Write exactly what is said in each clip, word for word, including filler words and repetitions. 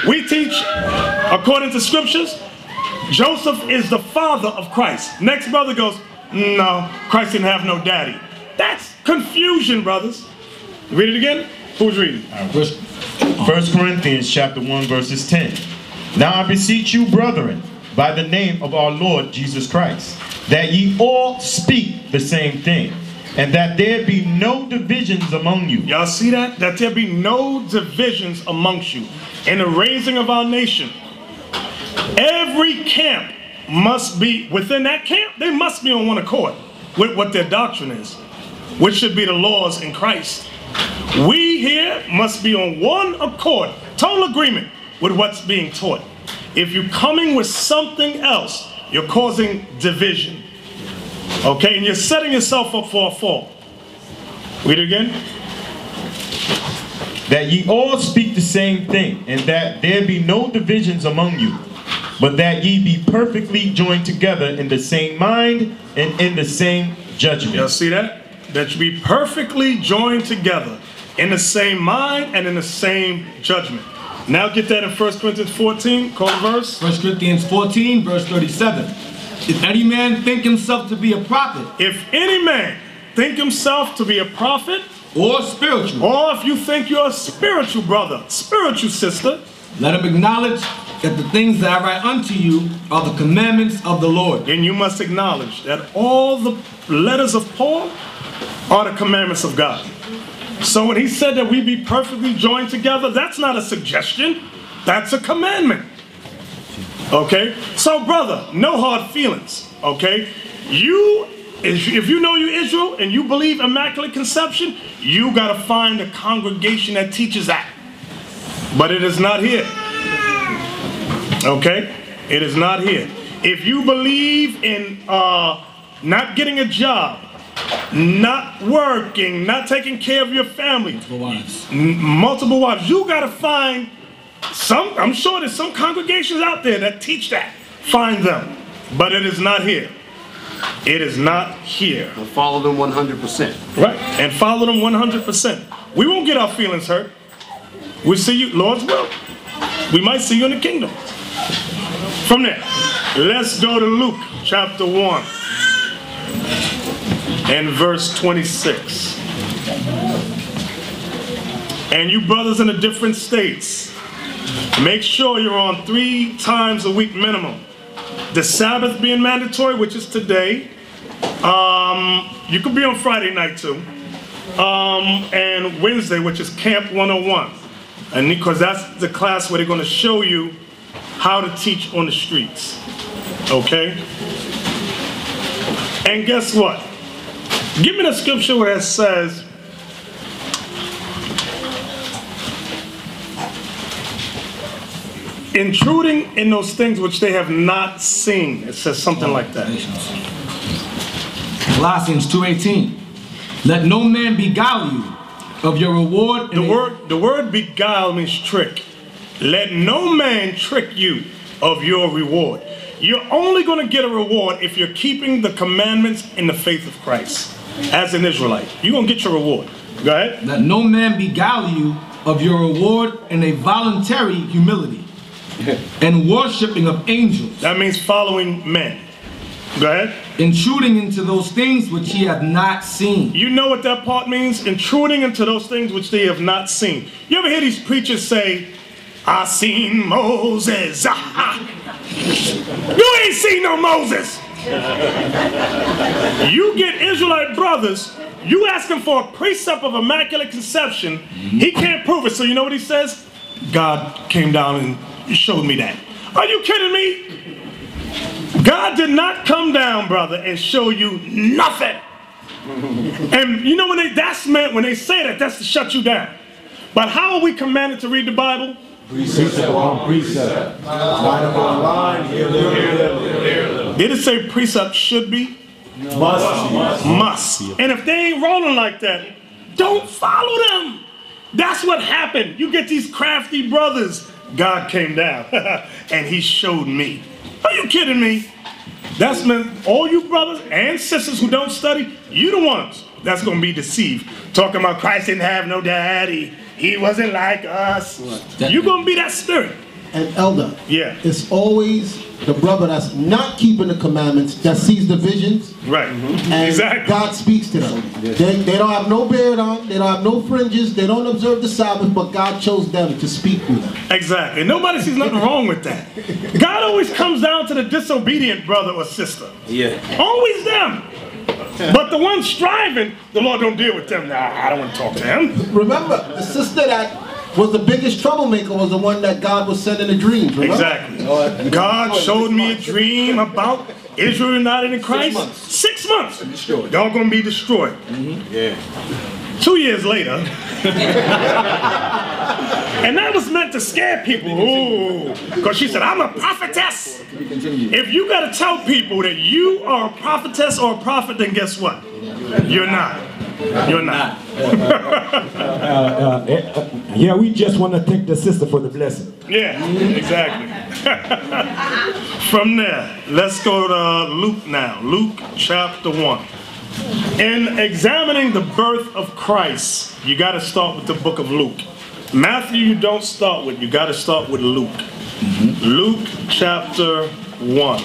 We teach, according to scriptures, Joseph is the father of Christ. Next brother goes, no, Christ didn't have no daddy. That's confusion, brothers. Read it again. Who's reading? Right, first, First Corinthians chapter one, verses ten. Now I beseech you, brethren, by the name of our Lord Jesus Christ, that ye all speak the same thing, and that there be no divisions among you. Y'all see that? That there be no divisions amongst you. In the raising of our nation, every camp must be, within that camp, they must be on one accord with what their doctrine is, which should be the laws in Christ. We here must be on one accord, total agreement with what's being taught. If you're coming with something else, you're causing division. Okay, and you're setting yourself up for a fall. Read it again. That ye all speak the same thing, and that there be no divisions among you, but that ye be perfectly joined together in the same mind and in the same judgment. Y'all see that? That you be perfectly joined together in the same mind and in the same judgment. Now get that in First Corinthians fourteen, call the verse. First Corinthians fourteen, verse thirty-seven. If any man think himself to be a prophet, If any man think himself to be a prophet, or spiritual, or if you think you're a spiritual brother, spiritual sister, let him acknowledge that the things that I write unto you are the commandments of the Lord. then you must acknowledge that all the letters of Paul are the commandments of God. So when he said that we be perfectly joined together, that's not a suggestion, that's a commandment. Okay? So brother, no hard feelings. Okay? You, if you know you Israel and you believe Immaculate Conception, you got to find a congregation that teaches that. But it is not here. Okay? It is not here. If you believe in uh, not getting a job, not working, not taking care of your family, Multiple wives. m- multiple wives, you got to find some, I'm sure there's some congregations out there that teach that. Find them. But it is not here. It is not here. And follow them one hundred percent. Right. And follow them one hundred percent. We won't get our feelings hurt. We'll see you, Lord's will. We might see you in the kingdom. From there, let's go to Luke chapter one and verse twenty-six. And you brothers in the different states, make sure you're on three times a week minimum. The Sabbath being mandatory, which is today. Um, you could be on Friday night too. Um, and Wednesday, which is Camp one oh one. And because that's the class where they're going to show you how to teach on the streets. Okay? And guess what? Give me the scripture where it says, intruding in those things which they have not seen. It says something like that. Colossians two eighteen. Let no man beguile you of your reward. The word, the word beguile means trick. Let no man trick you of your reward. You're only going to get a reward if you're keeping the commandments in the faith of Christ. As an Israelite, you're going to get your reward. Go ahead. Let no man beguile you of your reward in a voluntary humility and worshiping of angels. That means following men. Go ahead. Intruding into those things which ye have not seen. You know what that part means? Intruding into those things which they have not seen. You ever hear these preachers say, I seen Moses. You ain't seen no Moses. You get Israelite brothers, you ask him for a precept of Immaculate Conception, he can't prove it. So you know what he says? God came down and showed me that. Are you kidding me? God did not come down, brother, and show you nothing. And you know when they, that's meant, when they say that, that's to shut you down. But how are we commanded to read the Bible? Precept upon precept. Line upon line. Here, little, here, little, here, little. Did it say precept should be? No. Must. Must. Must. And if they ain't rolling like that, don't follow them. That's what happened. You get these crafty brothers. God came down and he showed me. Are you kidding me? That's meant all you brothers and sisters who don't study, you the ones that's going to be deceived. Talking about Christ didn't have no daddy. He wasn't like us. You're going to be that spirit. and elder. Yeah. It's always the brother that's not keeping the commandments that sees the visions. Right. And Exactly. God speaks to them. They, they don't have no beard on, they don't have no fringes, they don't observe the Sabbath, but God chose them to speak through them. Exactly. Nobody sees nothing wrong with that. God always comes down to the disobedient brother or sister. Yeah. Always them. But the ones striving, the Lord don't deal with them. Nah, I don't want to talk to him. Remember, the sister that was the biggest troublemaker was the one that God was sending the dreams, remember? Exactly. God showed me a dream about Israel united in Christ. Six months. Six months. Y'all gonna be destroyed. Mm-hmm. Yeah. Two years later, and that was meant to scare people. Ooh, because she said, I'm a prophetess. If you gotta tell people that you are a prophetess or a prophet, then guess what? You're not. You're not. Uh, uh, uh, yeah, we just want to thank the sister for the blessing. Yeah, exactly. From there, let's go to Luke now. Luke chapter one. In examining the birth of Christ, you got to start with the book of Luke. Matthew you don't start with, you got to start with Luke. Mm-hmm. Luke chapter one.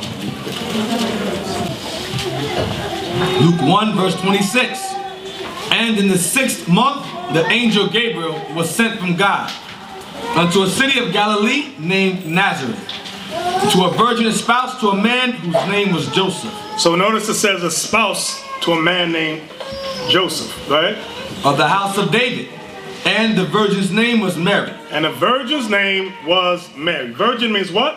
Luke one verse twenty-six. And in the sixth month, the angel Gabriel was sent from God unto a city of Galilee named Nazareth, to a virgin espoused to a man whose name was Joseph. So notice it says a spouse to a man named Joseph, right? Of the house of David. And the virgin's name was Mary. And the virgin's name was Mary. Virgin means what?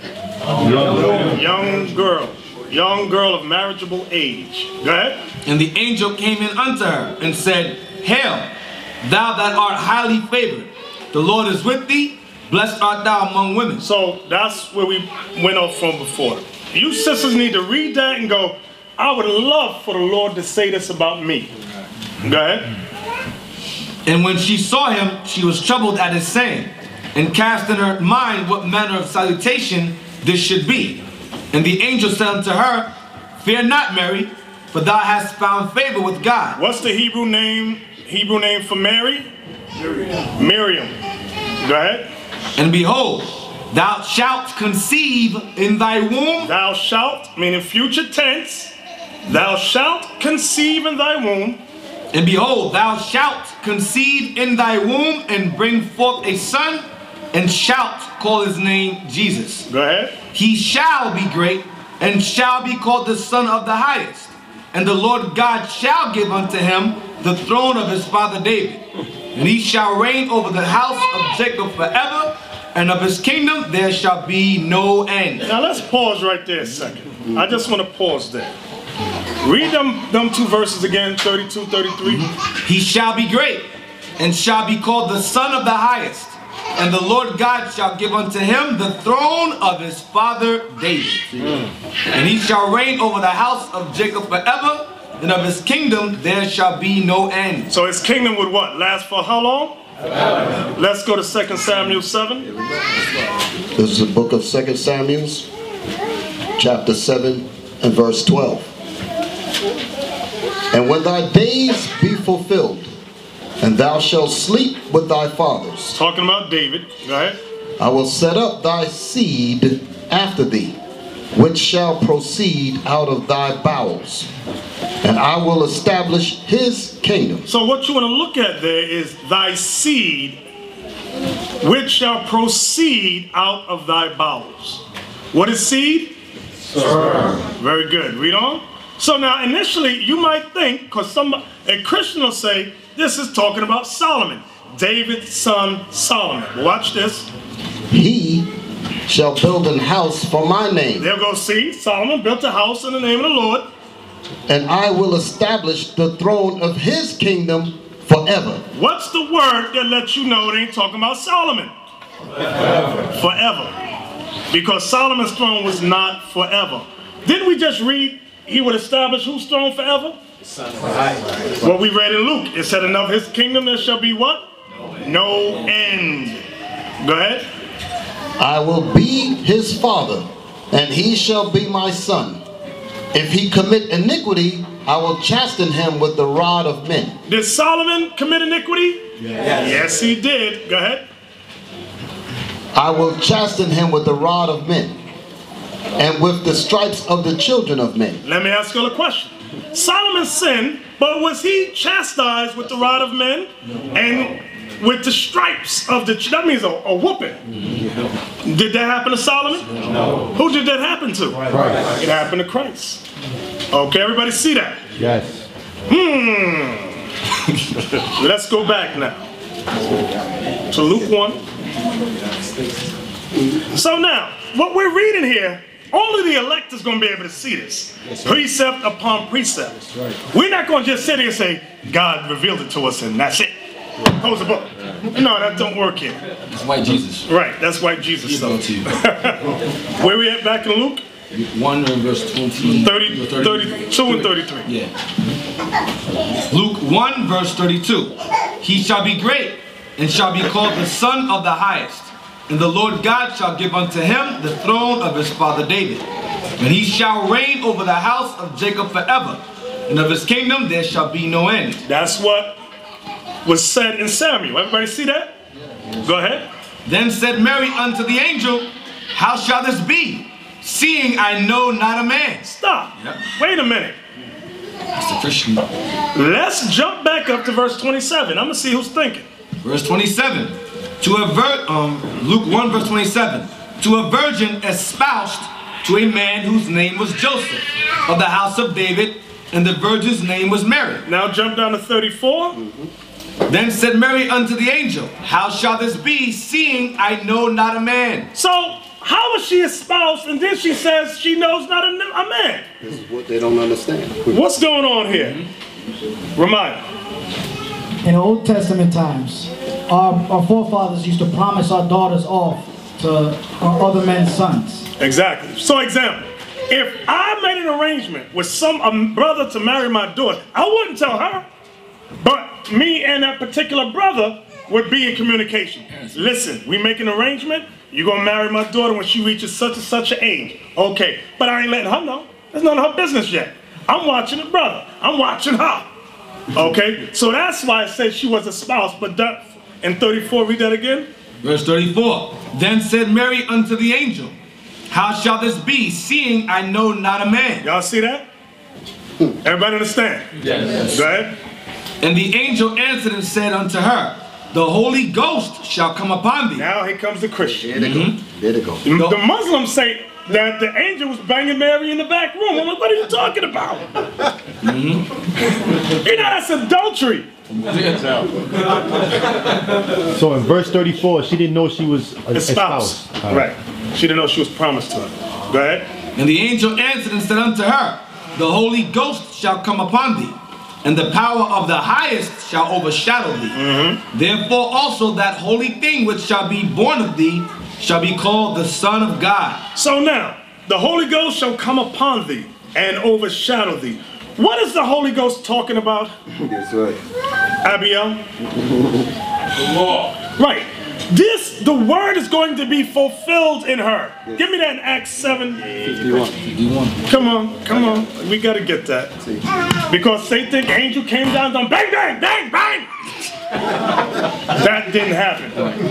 Young, young girl. Young girl of marriageable age. Go ahead. And the angel came in unto her and said, Hail, thou that art highly favored. The Lord is with thee. Blessed art thou among women. So that's where we went off from before. You sisters need to read that and go, I would love for the Lord to say this about me. Go ahead. And when she saw him, she was troubled at his saying, and cast in her mind what manner of salutation this should be. And the angel said unto her, Fear not, Mary, for thou hast found favor with God. What's the Hebrew name? Hebrew name for Mary? Miriam. Miriam. Go ahead. And behold, thou shalt conceive in thy womb. Thou shalt, meaning future tense, thou shalt conceive in thy womb. And behold, thou shalt conceive in thy womb and bring forth a son, and shalt call his name Jesus. Go ahead. He shall be great, and shall be called the Son of the Highest. And the Lord God shall give unto him the throne of his father David. And he shall reign over the house of Jacob forever, and of his kingdom there shall be no end. Now let's pause right there a second. I just want to pause there. Read them, them two verses again, thirty-two, thirty-three. He shall be great, and shall be called the Son of the Highest. And the Lord God shall give unto him the throne of his father David. Mm. And he shall reign over the house of Jacob forever, and of his kingdom there shall be no end. So his kingdom would what? Last for how long? Forever. Let's go to Second Samuel seven. This is the book of Second Samuel, chapter seven and verse twelve. And when thy days be fulfilled, and thou shalt sleep with thy fathers. Talking about David, go ahead. I will set up thy seed after thee, which shall proceed out of thy bowels, and I will establish his kingdom. So what you want to look at there is thy seed, which shall proceed out of thy bowels. What is seed? Sperm. Very good. Read on. So now initially you might think, because some a Christian will say, this is talking about Solomon, David's son Solomon. Watch this. He shall build an house for my name. They'll go see, Solomon built a house in the name of the Lord. And I will establish the throne of his kingdom forever. What's the word that lets you know it ain't talking about Solomon? Forever. Forever. Because Solomon's throne was not forever. Didn't we just read he would establish whose throne forever? What we read in Luke, it said, and of his kingdom there shall be what? No end. Go ahead. I will be his father, and he shall be my son. If he commit iniquity, I will chasten him with the rod of men. Did Solomon commit iniquity? Yes, yes he did. Go ahead. I will chasten him with the rod of men, and with the stripes of the children of men. Let me ask you a question. Solomon sinned, but was he chastised with the rod of men and with the stripes of the, that means a, a whooping. Did that happen to Solomon? No. Who did that happen to? Christ. It happened to Christ. Okay, everybody see that? Yes. Hmm. Let's go back now to Luke one. So now, what we're reading here, only the elect is going to be able to see this. Precept upon precept. We're not going to just sit here and say, God revealed it to us and that's it. Close the book. No, that don't work here. It's white Jesus. Right, that's white Jesus stuff. Where we at back in Luke? one verse twenty, thirty, thirty-two and thirty-three. Yeah. Luke one verse thirty-two. He shall be great and shall be called the Son of the Highest. And the Lord God shall give unto him the throne of his father David. And he shall reign over the house of Jacob forever. And of his kingdom there shall be no end. That's what was said in Samuel. Everybody see that? Go ahead. Then said Mary unto the angel, how shall this be, seeing I know not a man? Stop. Yep. Wait a minute. That's the Christian. Let's jump back up to verse twenty-seven. I'm going to see who's thinking. Verse twenty-seven. To a vir um, Luke one verse twenty-seven. To a virgin espoused to a man whose name was Joseph, of the house of David, and the virgin's name was Mary. Now jump down to thirty-four. Mm-hmm. Then said Mary unto the angel, how shall this be, seeing I know not a man? So, how is she espoused and then she says she knows not a, a man? This is what they don't understand. What's going on here? Mm-hmm. Remind. In the Old Testament times, our, our forefathers used to promise our daughters off to uh, other men's sons. Exactly. So example, if I made an arrangement with some um, brother to marry my daughter, I wouldn't tell her. But me and that particular brother would be in communication. Listen, we make an arrangement. You're going to marry my daughter when she reaches such and such an age. Okay, but I ain't letting her know. It's none of her business yet. I'm watching the brother. I'm watching her. Okay, so that's why I said she was a spouse. But that, in thirty-four, read that again. Verse thirty-four. Then said Mary unto the angel, how shall this be, seeing I know not a man? Y'all see that? Everybody understand? Yes. Go ahead. And the angel answered and said unto her, the Holy Ghost shall come upon thee. Now here comes the Christian. There they go. There they go. The, the Muslims say that the angel was banging Mary in the back room. I'm like, what are you talking about? Mm-hmm. You know, that's adultery. So in verse thirty-four, she didn't know she was a, A a spouse. spouse. All Right. She didn't know she was promised to her. Go ahead. And the angel answered and said unto her, the Holy Ghost shall come upon thee, and the power of the highest shall overshadow thee. Mm-hmm. Therefore also that holy thing which shall be born of thee shall be called the Son of God. So now, the Holy Ghost shall come upon thee and overshadow thee. What is the Holy Ghost talking about? That's right. Abiel? The law. Right. This, the word is going to be fulfilled in her. Yes. Give me that in Acts seven. fifty-one. Come on, come on. We got to get that. Because they think angel came down, done bang, bang, bang, bang. That didn't happen.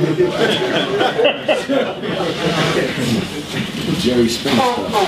Jerry Springer.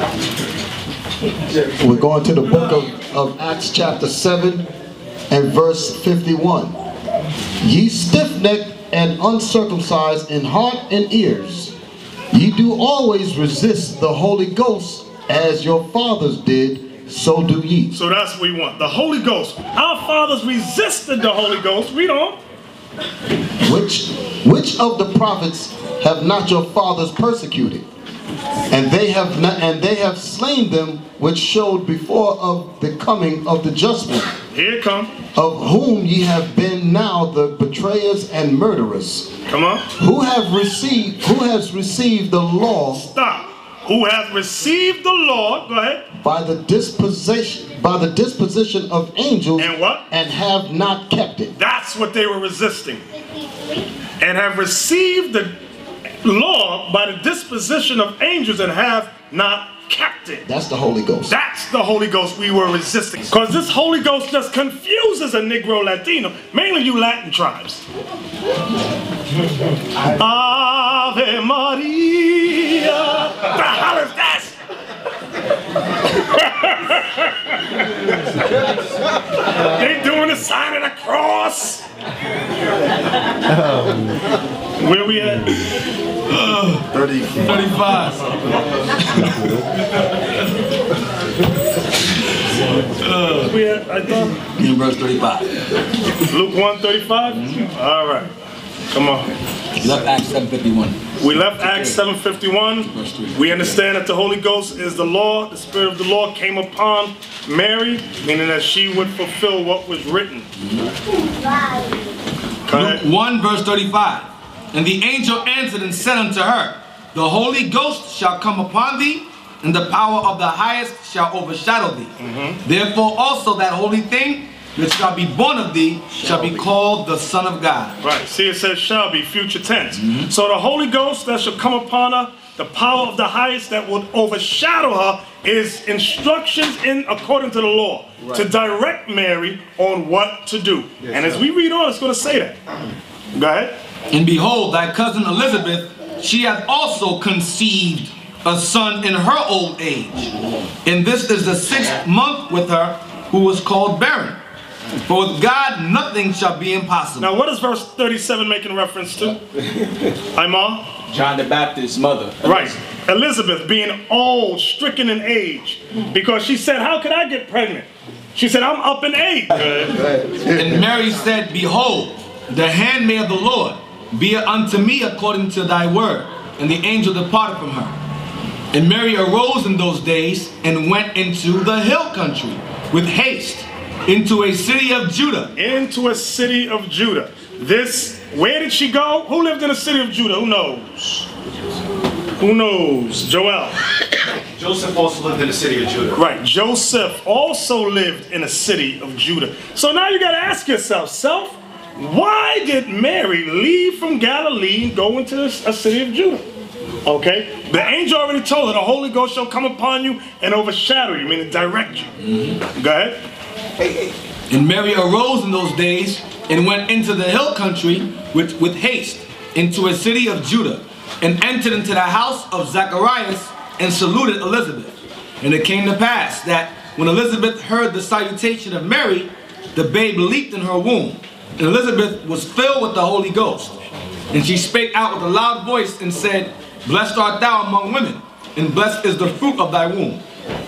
We're going to the book of, of Acts chapter seven and verse fifty-one. Ye stiff-necked and uncircumcised in heart and ears, ye do always resist the Holy Ghost, as your fathers did, so do ye. So that's what we want. The Holy Ghost. Our fathers resisted the Holy Ghost. Read on. Which, which of the prophets have not your fathers persecuted? And they have not, and they have slain them which showed before of the coming of the just one. Here it come. Of whom ye have been now the betrayers and murderers. Come on. Who have received who has received the law. Stop. Who has received the law. Go ahead. By the disposition by the disposition of angels. And what? And have not kept it. That's what they were resisting. And have received the law by the disposition of angels and have not kept it. That's the Holy Ghost. That's the Holy Ghost we were resisting. Because this Holy Ghost just confuses a Negro Latino, mainly you Latin tribes. Ah. Ave Maria. The hell is that? They doing the sign of the cross. Where we at? thirty, thirty-five. uh, we at, I thought? In verse thirty-five. Luke one thirty-five? Mm-hmm. All right. Come on. We left Acts seven fifty-one. We left Acts seven fifty-one. We understand that the Holy Ghost is the Lord. The Spirit of the Lord came upon Mary, meaning that she would fulfill what was written. Luke one verse thirty-five. And the angel answered and said unto her, the Holy Ghost shall come upon thee, and the power of the highest shall overshadow thee. Mm-hmm. Therefore also that holy thing which shall be born of thee shall be called the Son of God. Right. See, it says shall be, future tense. Mm-hmm. So the Holy Ghost that shall come upon her, the power of the highest that would overshadow her, is instructions in according to the law, right, to direct Mary on what to do. Yes, and as sir. we read on, it's going to say that. Go ahead. And behold, thy cousin Elizabeth, she hath also conceived a son in her old age. And this is the sixth month with her, who was called barren. For with God nothing shall be impossible. Now what is verse thirty-seven making reference to? Imam? John the Baptist's mother. Right. Elizabeth being old, stricken in age. Because she said, how could I get pregnant? She said, I'm up in age. And Mary said, behold, the handmaid of the Lord, be it unto me according to thy word. And the angel departed from her. And Mary arose in those days and went into the hill country with haste, into a city of Judah. Into a city of Judah. This, where did she go? Who lived in a city of Judah? Who knows? Who knows? Joel. Joseph also lived in a city of Judah. Right. Joseph also lived in a city of Judah. So now you got to ask yourself, self, why did Mary leave from Galilee and go into a city of Judah? Okay, the angel already told her the Holy Ghost shall come upon you and overshadow you, meaning direct you. Mm-hmm. Go ahead. And Mary arose in those days and went into the hill country with, with haste into a city of Judah, and entered into the house of Zacharias and saluted Elizabeth. And it came to pass that when Elizabeth heard the salutation of Mary, the babe leaped in her womb. And Elizabeth was filled with the Holy Ghost. And she spake out with a loud voice and said, blessed art thou among women, and blessed is the fruit of thy womb.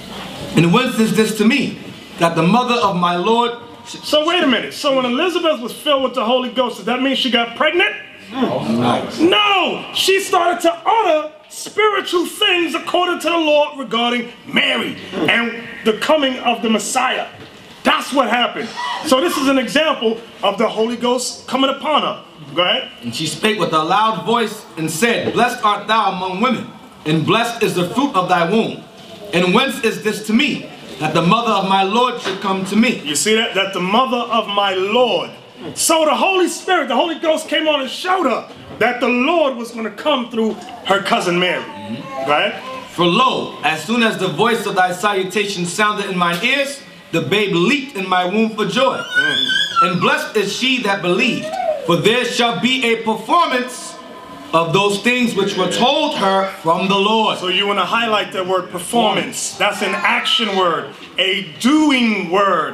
And whence is this to me, that the mother of my Lord... So wait a minute. So when Elizabeth was filled with the Holy Ghost, does that mean she got pregnant? Oh, nice. No! She started to utter spiritual things according to the Lord regarding Mary and the coming of the Messiah. That's what happened. So this is an example of the Holy Ghost coming upon her. Go ahead. And she spake with a loud voice and said, blessed art thou among women, and blessed is the fruit of thy womb. And whence is this to me, that the mother of my Lord should come to me? You see that? That the mother of my Lord. So the Holy Spirit, the Holy Ghost came on and showed her that the Lord was going to come through her cousin Mary. Mm-hmm. Go ahead. For lo, as soon as the voice of thy salutation sounded in mine ears, the babe leaped in my womb for joy. Mm. And blessed is she that believed, for there shall be a performance of those things which were told her from the Lord. So you want to highlight that word performance. That's an action word, a doing word,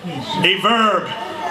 a verb.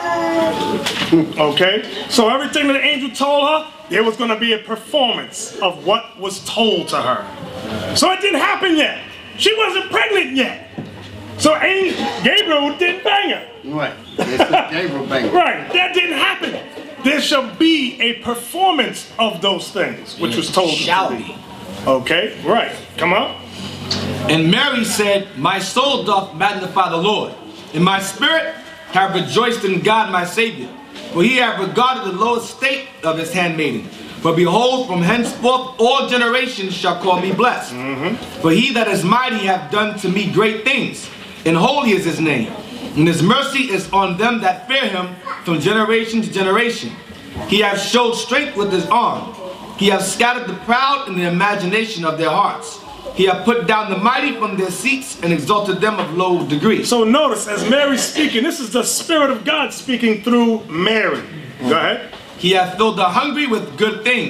Okay? So everything that the angel told her, there was going to be a performance of what was told to her. So it didn't happen yet. She wasn't pregnant yet. So Angel, Gabriel didn't bang her. Right. Gabriel banged her. Right. That didn't happen. There shall be a performance of those things, which was told shall to be. Okay. Right. Come on. And Mary said, my soul doth magnify the Lord, and my spirit have rejoiced in God my Savior. For he hath regarded the low estate of his handmaiden. For behold, from henceforth all generations shall call me blessed. Mm-hmm. For he that is mighty hath done to me great things, and holy is his name. And his mercy is on them that fear him from generation to generation. He hath showed strength with his arm. He hath scattered the proud in the imagination of their hearts. He hath put down the mighty from their seats and exalted them of low degree. So notice, as Mary's speaking, this is the Spirit of God speaking through Mary. Go ahead. He hath filled the hungry with good things,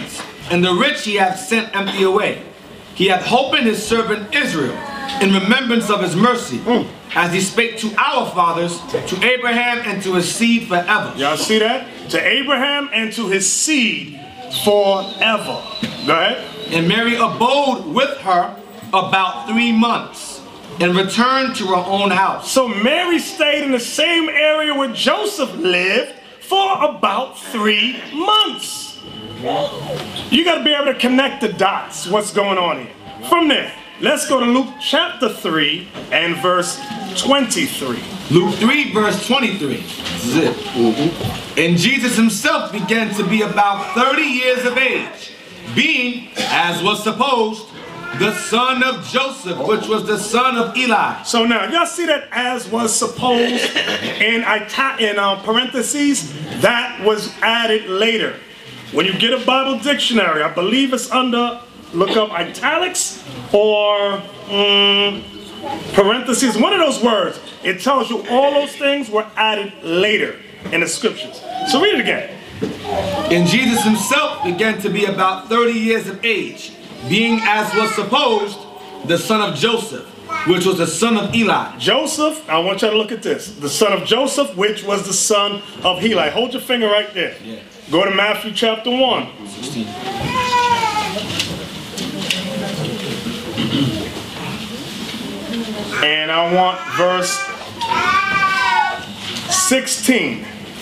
and the rich he hath sent empty away. He hath holpen his servant Israel, in remembrance of his mercy, mm. as he spake to our fathers, to Abraham and to his seed forever. Y'all see that? To Abraham and to his seed forever. Go ahead. And Mary abode with her about three months and returned to her own house. So Mary stayed in the same area where Joseph lived for about three months. You got to be able to connect the dots, what's going on here. From there, let's go to Luke chapter three and verse twenty-three. Luke three verse twenty-three. This is it. Mm-hmm. And Jesus himself began to be about thirty years of age, being, as was supposed, the son of Joseph, which was the son of Eli. So now, y'all see that as was supposed in, in uh, parentheses? That was added later. When you get a Bible dictionary, I believe it's under, look up italics or um, parentheses, one of those words. It tells you all those things were added later in the scriptures. So read it again. And Jesus himself began to be about thirty years of age, being, as was supposed, the son of Joseph, which was the son of Eli. Joseph, I want you to look at this. The son of Joseph, which was the son of Eli. Hold your finger right there. Yeah. Go to Matthew chapter one. sixteen. And I want verse sixteen.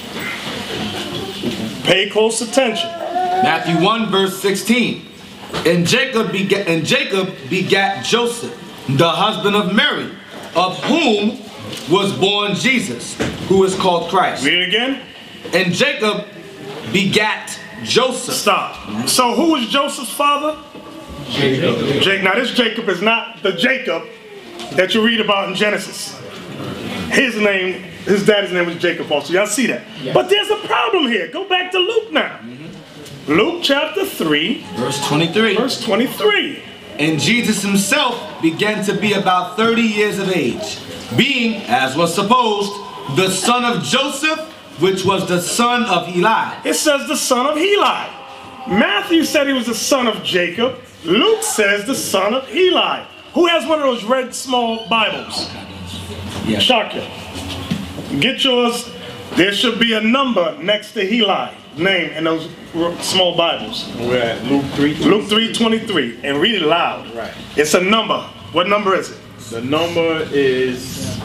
Pay close attention. Matthew one verse sixteen. And Jacob begat and Jacob begat Joseph, the husband of Mary, of whom was born Jesus, who is called Christ. Read it again. And Jacob begat Joseph. Stop. So who was Joseph's father? Jacob. Jake. Now this Jacob is not the Jacob that you read about in Genesis. His name, his daddy's name was Jacob also. Y'all see that? Yes. But there's a problem here. Go back to Luke now. Mm-hmm. Luke chapter three. Verse twenty-three. Verse twenty-three. And Jesus himself began to be about thirty years of age, being, as was supposed, the son of Joseph, which was the son of Eli. It says the son of Eli. Matthew said he was the son of Jacob. Luke says the son of Eli. Who has one of those red small Bibles? Yeah. Shaka. Get yours. There should be a number next to Eli name in those small Bibles. We're at Luke three. Luke three twenty-three, and read it loud. Right. It's a number. What number is it? The number is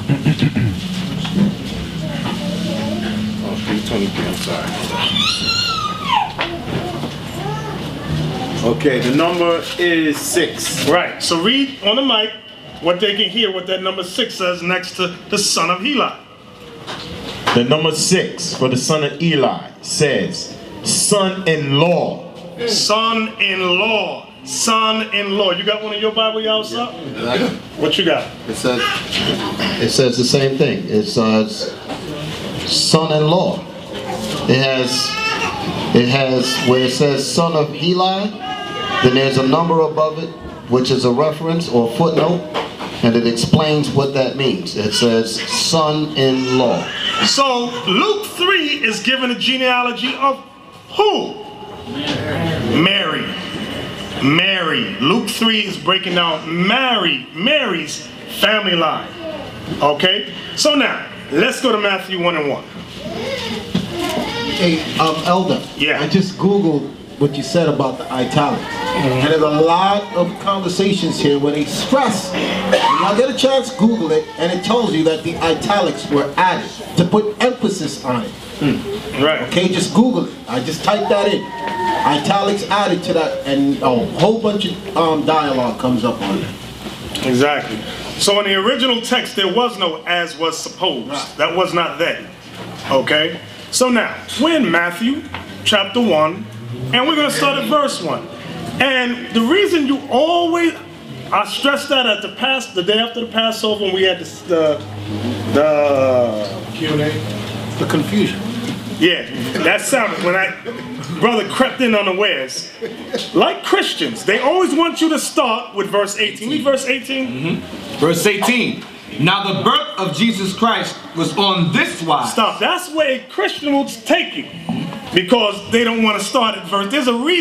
oh, three twenty-three. I'm sorry. Okay, the number is six. Right. So read on the mic what they can hear what that number six says next to the son of Eli. The number six for the son of Eli says, son-in-law. Son-in-law. Son-in-law. You got one in your Bible, y'all? Yeah. What you got? It says, it says the same thing. It says son-in-law. It has, it has where it says son of Eli, then there's a number above it, which is a reference or footnote, and it explains what that means. It says son-in-law. So Luke three is given a genealogy of who? Mary. Mary. Luke three is breaking down Mary, Mary's family line. Okay? So now, let's go to Matthew one and one. Hey, um, Elder. Yeah. I just Googled what you said about the italics. Mm-hmm. And there's a lot of conversations here where they stress. When y'all get a chance, Google it, and it tells you that the italics were added to put emphasis on it. Mm. Right. Okay, just Google it. I just typed that in. Italics added to that, and a whole bunch of um, dialogue comes up on it. Exactly. So in the original text, there was no as was supposed. Right. That was not there. Okay? So now, we're in Matthew chapter one, and we're going to start at verse one. And the reason you always, I stressed that at the past, the day after the Passover, when we had this, the, the Q and A, the confusion. Yeah, that sounded when I, brother crept in unawares. Like Christians, they always want you to start with verse eighteen. Read verse eighteen. Mm-hmm. Verse eighteen. Now the birth of Jesus Christ was on this wise. Stop. That's where a Christian will take you. Because they don't want to start at verse. There's a reason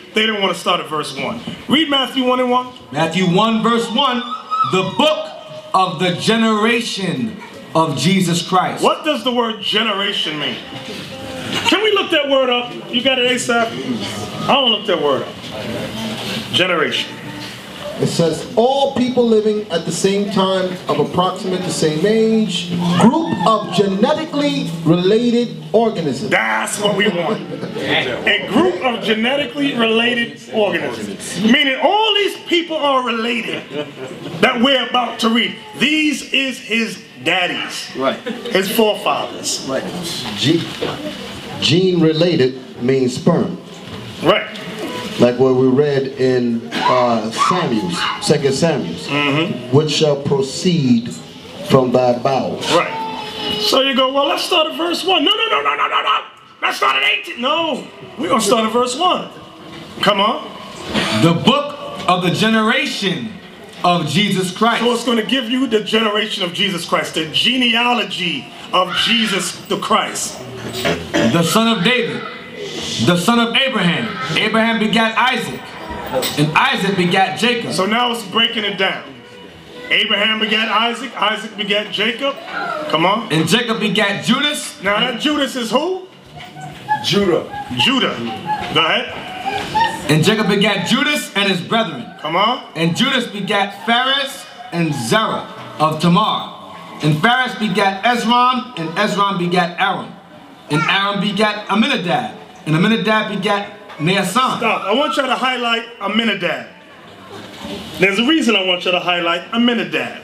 they didn't want to start at verse one. Read Matthew one and one. Matthew one verse one, the book of the generation of Jesus Christ. What does the word generation mean? Can we look that word up? You got it ASAP? I don't look that word up. Generation. It says, all people living at the same time of approximate the same age, group of genetically related organisms. That's what we want. A group of genetically related organisms. Meaning all these people are related that we're about to read. These is his daddies. Right. His forefathers. Right. Gene, gene related means sperm. Right. Like what we read in uh, Samuel's, Second Samuel's, mm-hmm. which shall proceed from thy bowels. Right. So you go, well, let's start at verse one. No, no, no, no, no, no, no. Let's start at eighteen. No, we're going to start at verse one. Come on. The book of the generation of Jesus Christ. So it's going to give you the generation of Jesus Christ, the genealogy of Jesus the Christ. The son of David. The son of Abraham. Abraham begat Isaac, and Isaac begat Jacob. So now it's breaking it down. Abraham begat Isaac, Isaac begat Jacob. Come on. And Jacob begat Judas. Now that Judas is who? Judah. Judah. Go ahead. And Jacob begat Judas and his brethren. Come on. And Judas begat Phares and Zerah of Tamar. And Phares begat Ezron, and Ezron begat Aaron. And Aaron begat Aminadab. And Aminadab begat Naasson. Stop. I want you to highlight Aminadab. There's a reason I want you to highlight Aminadab.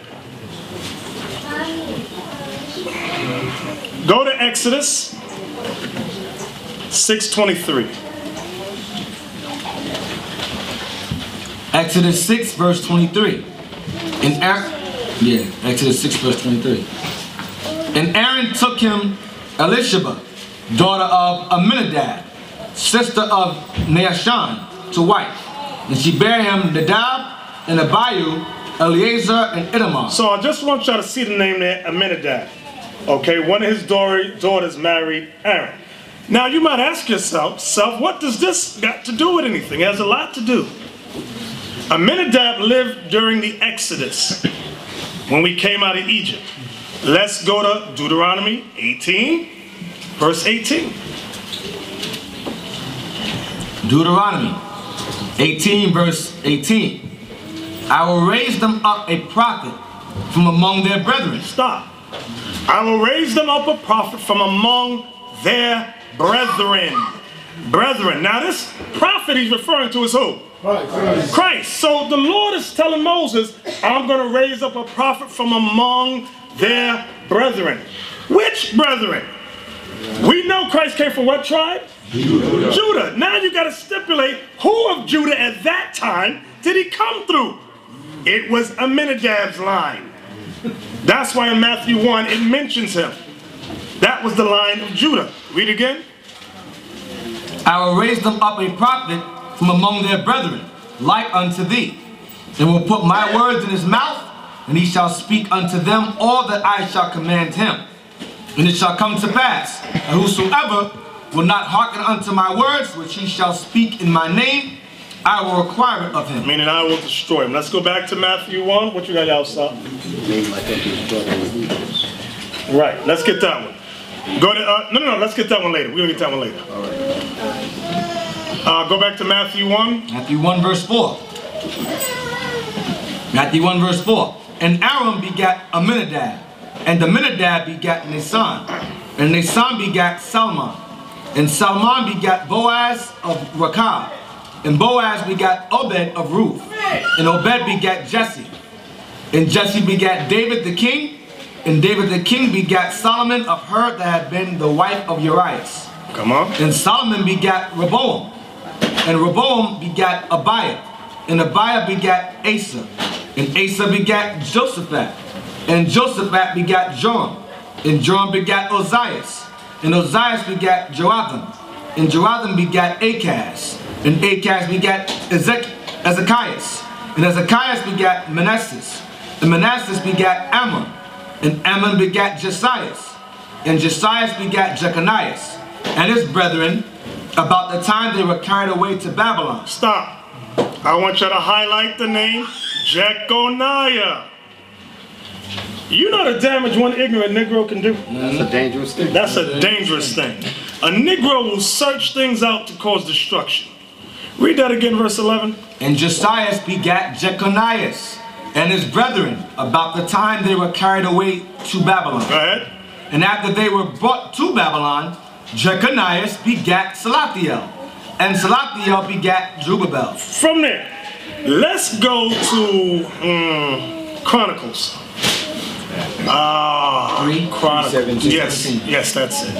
Go to Exodus six twenty-three. Exodus six verse twenty-three. And Aaron, yeah, Exodus six verse twenty-three. And Aaron took him Elisheba, daughter of Aminadab, sister of Naashon, to wife. And she bare him Nadab and Abihu, Eleazar and Ithamar. So I just want y'all to see the name there, Aminadab. Okay, one of his daughters married Aaron. Now you might ask yourself, self, what does this got to do with anything? It has a lot to do. Aminadab lived during the Exodus, when we came out of Egypt. Let's go to Deuteronomy eighteen, verse eighteen. Deuteronomy eighteen verse eighteen. I will raise them up a prophet from among their brethren. Stop. I will raise them up a prophet from among their brethren. Brethren. Now this prophet he's referring to is who? Christ. Christ. So the Lord is telling Moses, I'm going to raise up a prophet from among their brethren. Which brethren? We know Christ came from what tribe? Judah. Judah. Now you got to stipulate who of Judah at that time did he come through? It was Aminadab's line. That's why in Matthew one it mentions him. That was the line of Judah. Read again. I will raise them up a prophet from among their brethren, like unto thee, and will put my words in his mouth, and he shall speak unto them all that I shall command him. And it shall come to pass, that whosoever will not hearken unto my words, which he shall speak in my name, I will require it of him. Meaning I will destroy him. Let's go back to Matthew one. What you got outside? Right, let's get that one. Go to, uh, no, no, no, let's get that one later. We're going to get that one later. All right. Uh, go back to Matthew one. Matthew one verse four. Matthew one verse four. And Aaron begat Aminadab, and Aminadab begat Naasson, and Naasson begat Salmon, and Salmon begat Boaz of Rechab, and Boaz begat Obed of Ruth, and Obed begat Jesse, and Jesse begat David the king, and David the king begat Solomon of her that had been the wife of Urias. Come on. And Solomon begat Rehoboam, and Rehoboam begat Abiah, and Abiah begat Asa, and Asa begat Josaphat, and Josaphat begat Joram, and Joram begat Ozias, and Ozias begat Joatham, and Joatham begat Achaz, and Achaz begat Ezek Ezekias, and Ezekias begat Manasseh, and Manasseh begat Ammon, and Ammon begat Josias, and Josias begat Jeconias, and his brethren, about the time they were carried away to Babylon. Stop. I want you to highlight the name Jeconiah. You know the damage one ignorant Negro can do? That's a dangerous thing. That's a dangerous thing. A Negro will search things out to cause destruction. Read that again, verse eleven. And Josiah begat Jeconias and his brethren about the time they were carried away to Babylon. Go ahead. And after they were brought to Babylon, Jeconias begat Salathiel, and Salathiel begat Zerubbabel. From there, let's go to um, Chronicles. Ah, Three, Chronicles. seventeen, Yes, seventeen. yes, that's it.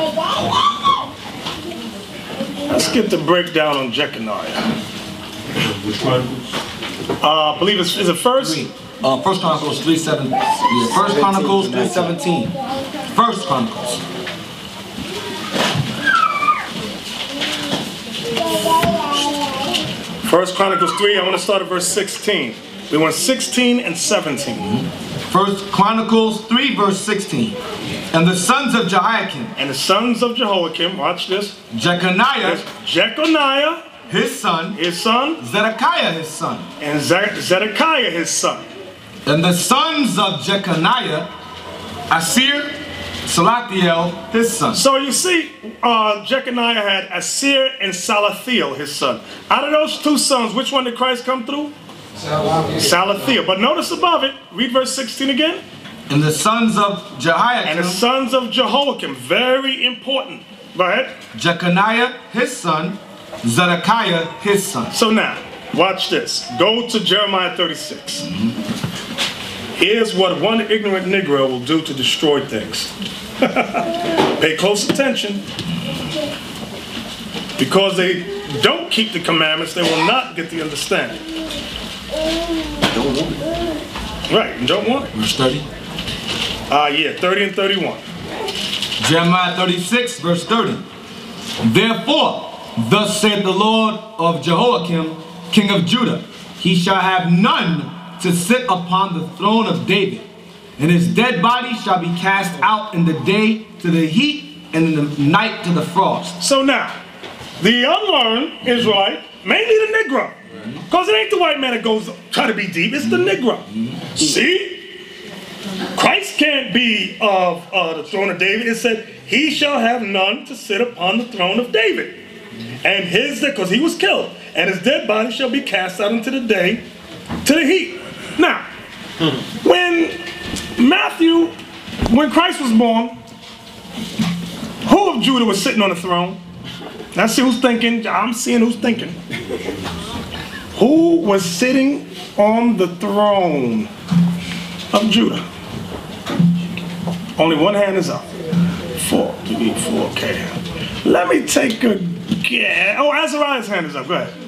Let's get the breakdown on Jeconiah. Which Chronicles? Uh, I believe it's, is it first? Three. Uh, First Chronicles three seven. Yeah, First Chronicles three seventeen. First Chronicles. First Chronicles three, I want to start at verse sixteen. We want sixteen and seventeen. First Chronicles three verse sixteen. And the sons of Jehoiakim, And the sons of Jehoiakim, watch this. Jeconiah, Jeconiah, his son, his son, Zedekiah, his son. and Ze- Zedekiah, his son. And the sons of Jeconiah, Asir, Salathiel, his son. So you see, uh, Jeconiah had Asir and Salathiel, his son. Out of those two sons, which one did Christ come through? Salathiel. But notice above it, read verse sixteen again. And the sons of And the Jehoiakim, sons of Jehoiakim, very important. Go ahead. Jeconiah, his son, Zedekiah, his son. So now, watch this. Go to Jeremiah thirty-six. Here's what one ignorant Negro will do to destroy things. Pay close attention. Because they don't keep the commandments, they will not get the understanding. Right, and don't want it. Verse thirty. Ah, uh, yeah, thirty and thirty-one. Jeremiah thirty-six, verse thirty. Therefore, thus saith the Lord of Jehoiakim, king of Judah, he shall have none to sit upon the throne of David, and his dead body shall be cast out in the day to the heat, and in the night to the frost. So now, the unlearned Israelite, mainly the Negro, because it ain't the white man that goes try to be deep, it's the Negro. See? Christ can't be of uh, the throne of David. It said, he shall have none to sit upon the throne of David. And his, because he was killed, and his dead body shall be cast out into the day to the heat. Now, when Matthew, when Christ was born, who of Judah was sitting on the throne? Let's see who's thinking. I'm seeing who's thinking. Who was sitting on the throne of Judah? Only one hand is up. Four, three, four, okay. Let me take a guess. Oh, Azariah's hand is up. Go ahead.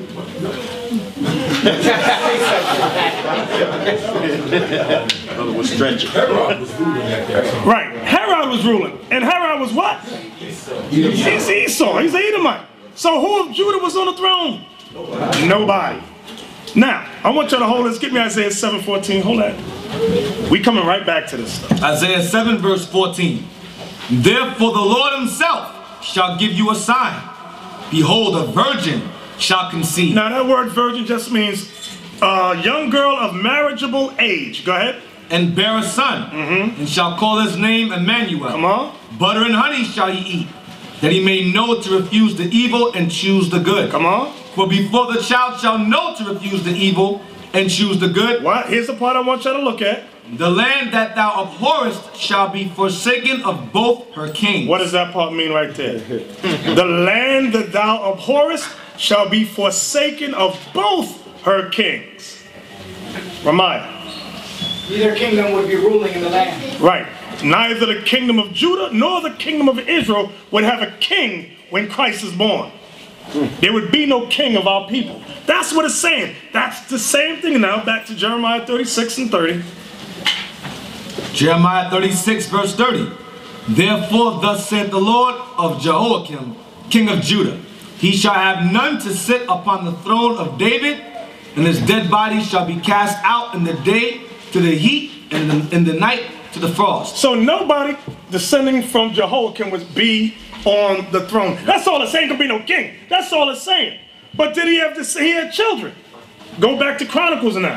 Brother was stretching. Right. Herod was ruling. And Herod was what? He's Esau. He's an Edomite. So who of Judah was on the throne? Nobody. Nobody. Now, I want you to hold this. Get me Isaiah seven fourteen. Hold that. We coming right back to this stuff. Isaiah seven, verse fourteen. Therefore the Lord himself shall give you a sign. Behold, a virgin shall conceive. Now that word virgin just means a young girl of marriageable age. Go ahead. And bear a son, Mm-hmm. and shall call his name Emmanuel. Come on. Butter and honey shall he eat, that he may know to refuse the evil and choose the good. Come on. For before the child shall know to refuse the evil and choose the good, What? Here's the part I want you to look at. the land that thou abhorrest shall be forsaken of both her kings. What does that part mean right there? The land that thou abhorrest shall be forsaken of both her kings. Ramaya. Neither kingdom would be ruling in the land. Right. Neither the kingdom of Judah nor the kingdom of Israel would have a king when Christ is born. There would be no king of our people. That's what it's saying. That's the same thing now. Back to Jeremiah thirty-six and thirty. Jeremiah thirty-six, verse thirty. Therefore thus saith the Lord of Jehoiakim, king of Judah, he shall have none to sit upon the throne of David, and his dead body shall be cast out in the day to the heat, and in the, in the night to the frost. So nobody descending from Jehoiakim would be on the throne. That's all it's saying. Gonna be no king. That's all it's saying. But did he have to say he had children? Go back to Chronicles now.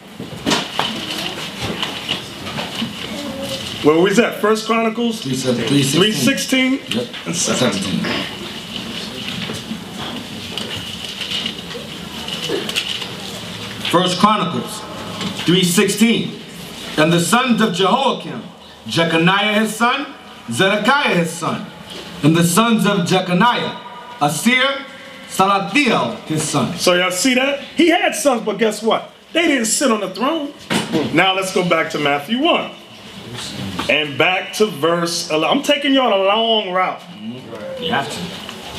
Where was that? First Chronicles three sixteen Yep. and seventeen. First Chronicles three sixteen. And the sons of Jehoiakim, Jeconiah his son, Zedekiah his son. And the sons of Jeconiah, Asir, Salathiel his son. So y'all see that? He had sons, but guess what? They didn't sit on the throne. Now let's go back to Matthew one. And back to verse eleven. I'm taking you on a long route. You have to.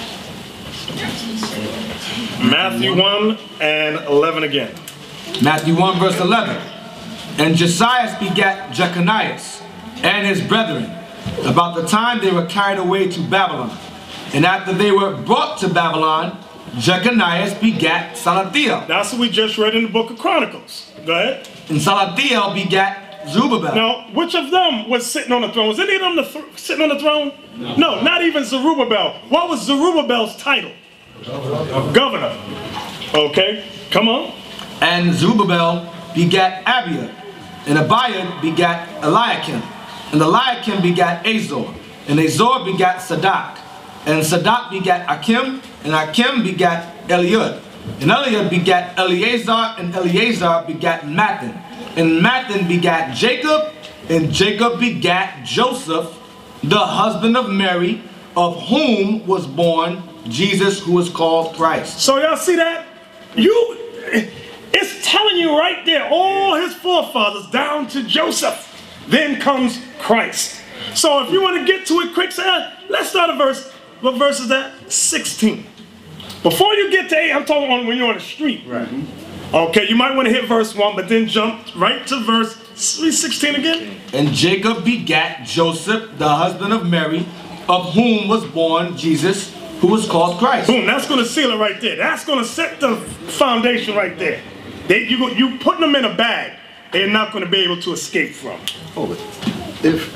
Matthew one and eleven again. Matthew one verse eleven. And Josias begat Jeconias and his brethren about the time they were carried away to Babylon. And after they were brought to Babylon, Jeconias begat Salathiel. That's what we just read in the book of Chronicles. Go ahead. And Salathiel begat Zerubbabel. Now, which of them was sitting on the throne? Was any of them the th sitting on the throne? No. No, not even Zerubbabel. What was Zerubbabel's title? Governor. Governor. Okay, come on. And Zerubbabel begat Abiud. And Abiud begat Eliakim. And Eliakim begat Azor. And Azor begat Sadak. And Sadak begat Akim. And Akim begat Eliud. And Eliud begat Eleazar. And Eleazar begat Mathan. And Mathan begat Jacob. And Jacob begat Joseph, the husband of Mary, of whom was born Jesus, who is called Christ. So y'all see that? You, it's telling you right there, all his forefathers down to Joseph. Then comes Christ. So if you want to get to it quick, say, let's start a verse. What verse is that? sixteen. Before you get to eight, I'm talking on when you're on the street. Right. Okay, you might want to hit verse one, but then jump right to verse sixteen again. And Jacob begat Joseph, the husband of Mary, of whom was born Jesus, who was called Christ. Boom, that's going to seal it right there. That's going to set the foundation right there. They, you, you putting them in a bag, they're not going to be able to escape from. If,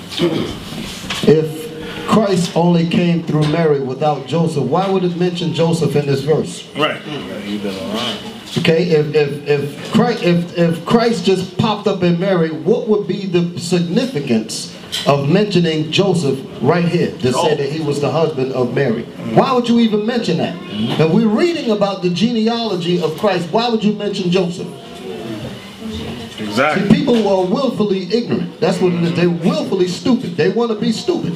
if Christ only came through Mary without Joseph, why would it mention Joseph in this verse? Right. Okay, if, if, if, Christ, if, if Christ just popped up in Mary, what would be the significance of mentioning Joseph right here to say that he was the husband of Mary? Why would you even mention that? If we're reading about the genealogy of Christ, why would you mention Joseph? Exactly. See, people are willfully ignorant. That's what it is. They're willfully stupid. They want to be stupid.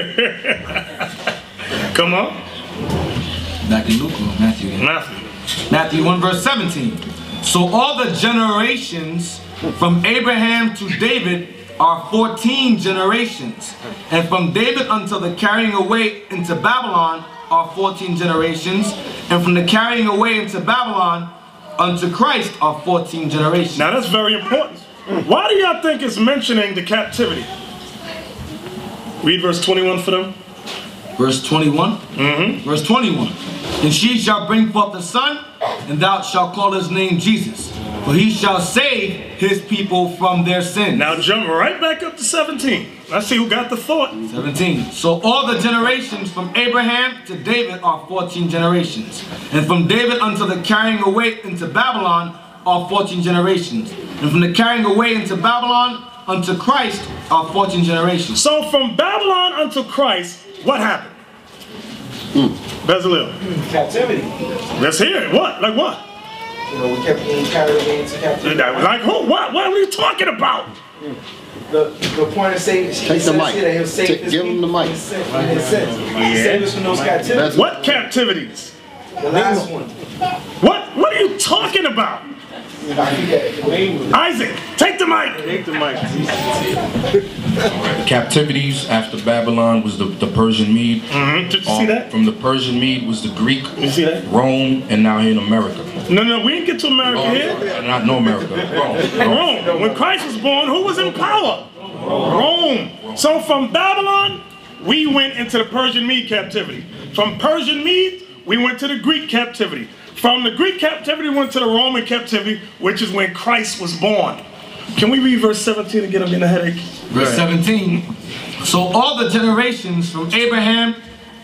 Come on. Back in Luke or Matthew again? Matthew. Matthew one verse seventeen. So all the generations from Abraham to David are fourteen generations. And from David until the carrying away into Babylon are fourteen generations. And from the carrying away into Babylon unto Christ are fourteen generations. Now that's very important. Why do y'all think it's mentioning the captivity? Read verse twenty-one for them. Verse twenty-one. Mm-hmm. Verse twenty-one. And she shall bring forth a son, and thou shalt call his name Jesus, for he shall save his people from their sins. Now jump right back up to seventeen. Let's see who got the thought. seventeen. So all the generations from Abraham to David are fourteen generations. And from David until the carrying away into Babylon are fourteen generations. And from the carrying away into Babylon unto Christ are fourteen generations. So from Babylon unto Christ, what happened? Mm. Bezalel. Captivity. Let's hear it. What? Like what? You know, we kept being carried away into captivity. Like who? What? What are you talking about? Mm. The, the point is saying, Take the mic. That he'll save Take, his give him the mic. His sins. Save us from those captivities. What captivities? The last one. What? What are you talking about? Isaac, take the mic. Take the mic. Captivities after Babylon was the, the Persian Mede. Mm-hmm. Did you Um, see that? From the Persian Mede was the Greek, You see that? Rome, and now here in America. No, no, we didn't get to America Oh, here. uh, not no America. Rome. Rome. Rome. When Christ was born, who was in power? Rome. So from Babylon, we went into the Persian Mede captivity. From Persian Mede, we went to the Greek captivity. From the Greek captivity, we went to the Roman captivity, which is when Christ was born. Can we read verse seventeen and get them in a headache? Verse seventeen. So all the generations from Abraham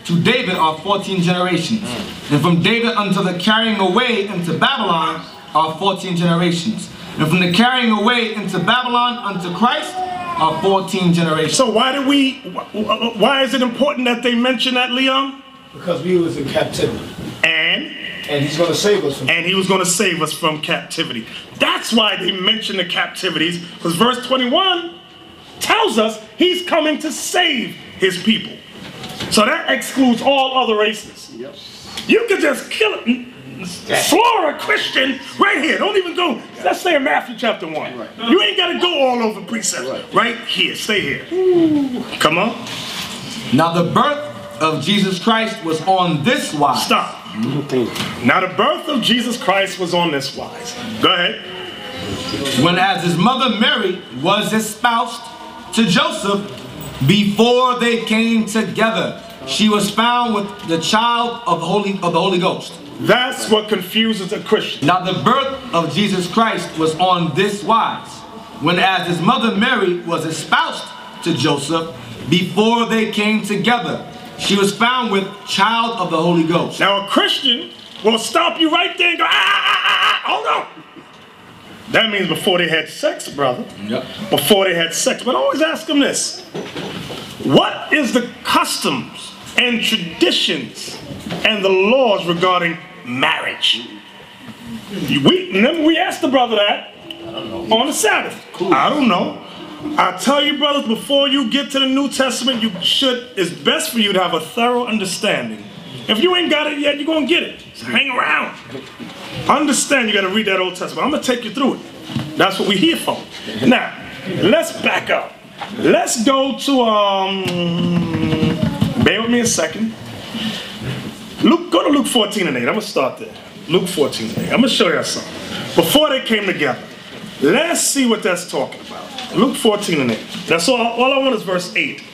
to David are fourteen generations. And from David unto the carrying away into Babylon are fourteen generations. And from the carrying away into Babylon unto Christ are fourteen generations. So why do we, why is it important that they mention that, Leon? Because we was in captivity. And? And he's going to save us from And he was going to save us from captivity. That's why they mention the captivities, because verse twenty-one tells us he's coming to save his people. So that excludes all other races. Yep. You could just kill it, slaughter a Christian right here. Don't even go. Let's stay in Matthew chapter one. Right. You ain't got to go all over precepts. Right. right here. Stay here. Ooh. Come on. Now the birth of Jesus Christ was on this wise. Stop. Now the birth of Jesus Christ was on this wise. Go ahead. When as his mother Mary was espoused to Joseph, before they came together, she was found with the child of the Holy of the Holy Ghost. That's what confuses a Christian. Now the birth of Jesus Christ was on this wise. When as his mother Mary was espoused to Joseph, before they came together, she was found with child of the Holy Ghost. Now a Christian will stop you right there and go, ah, ah, ah, ah, hold on. That means before they had sex, brother. Yep. Before they had sex. But I always ask them this. What is the customs and traditions and the laws regarding marriage? We, remember we asked the brother that on the Sabbath. Cool. I don't know. I tell you, brothers, before you get to the New Testament, you should, it's best for you to have a thorough understanding. If you ain't got it yet, you're going to get it. So hang around. Understand you got to read that Old Testament. I'm going to take you through it. That's what we're here for. Now, let's back up. Let's go to, um, bear with me a second. Luke, go to Luke fourteen and eight. I'm going to start there. Luke fourteen and eight. I'm going to show you something. Before they came together, let's see what that's talking about. Luke fourteen and eight. That's all, all I want is verse eight.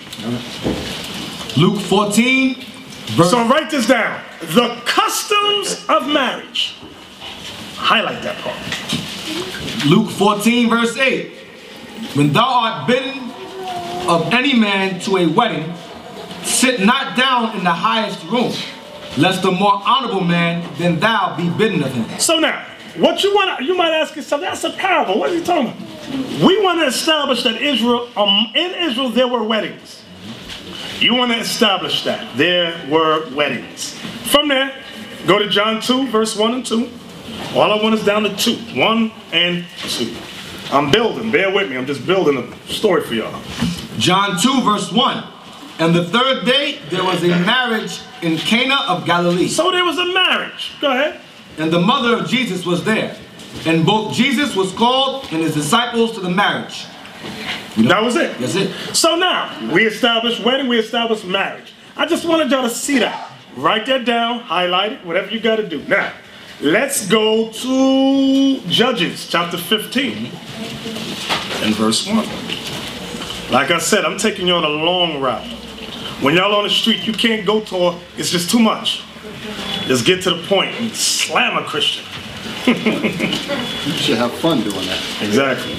Luke fourteen. Verse so write this down. The customs of marriage. Highlight that part. Luke fourteen verse eight. When thou art bidden of any man to a wedding, sit not down in the highest room, lest a more honorable man than thou be bidden of him. So now, what you want to, you might ask yourself, that's a parable. What are you talking about? We want to establish that Israel, um, in Israel there were weddings. You want to establish that there were weddings. From there, go to John two, verse one and two. All I want is down to two. One and two. I'm building. Bear with me. I'm just building a story for y'all. John two, verse one. And the third day, there was a marriage in Cana of Galilee. So there was a marriage. Go ahead. And the mother of Jesus was there. And both Jesus was called and his disciples to the marriage. You know, that was it. That's it. So now, we established wedding, we established marriage. I just wanted y'all to see that. Write that down, highlight it, whatever you got to do. Now, let's go to Judges chapter fifteen and verse one. Like I said, I'm taking you on a long route. When y'all on the street, you can't go to, it's just too much. Just get to the point and slam a Christian. You should have fun doing that. Exactly.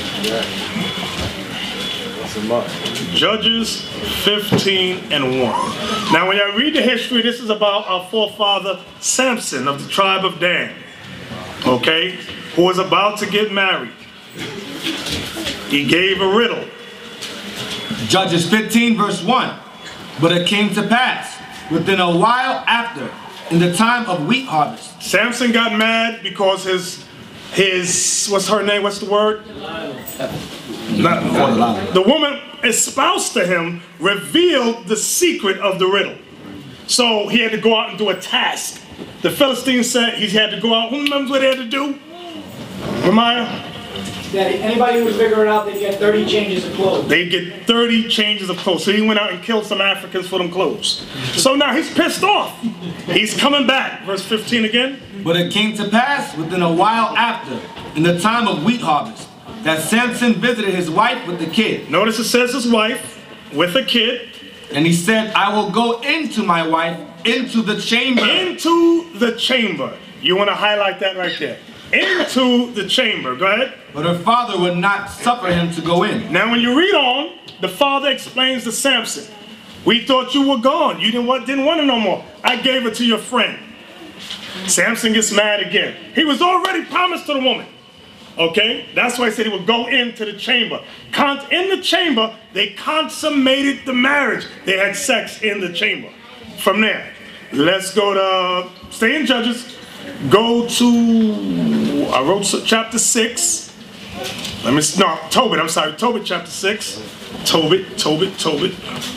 Judges fifteen and one. Now when I read the history, this is about our forefather Samson of the tribe of Dan. Okay? Who was about to get married. He gave a riddle. Judges fifteen verse one. But it came to pass within a while after, in the time of wheat harvest. Samson got mad because his, his, what's her name, what's the word? Not, the woman espoused to him revealed the secret of the riddle. So he had to go out and do a task. The Philistines said he had to go out. Who remembers what they had to do? Ramaya? That anybody who would figure it out, they'd get thirty changes of clothes. They'd get thirty changes of clothes. So he went out and killed some Africans for them clothes. So now he's pissed off. He's coming back. Verse fifteen again. But it came to pass within a while after, in the time of wheat harvest, that Samson visited his wife with the kid. Notice it says his wife with a kid. And he said, I will go into my wife, into the chamber. Into the chamber. You want to highlight that right there. Into the chamber. Go ahead. But her father would not suffer him to go in. Now when you read on, the father explains to Samson, We thought you were gone. You didn't want, didn't want it no more. I gave it to your friend. Samson gets mad again. He was already promised to the woman. Okay? That's why I said he would go into the chamber. Con in the chamber, they consummated the marriage. They had sex in the chamber. From there, let's go to, stay in Judges. Go to, I wrote chapter six. Let me, no, Tobit, I'm sorry, Tobit chapter six. Tobit, Tobit, Tobit.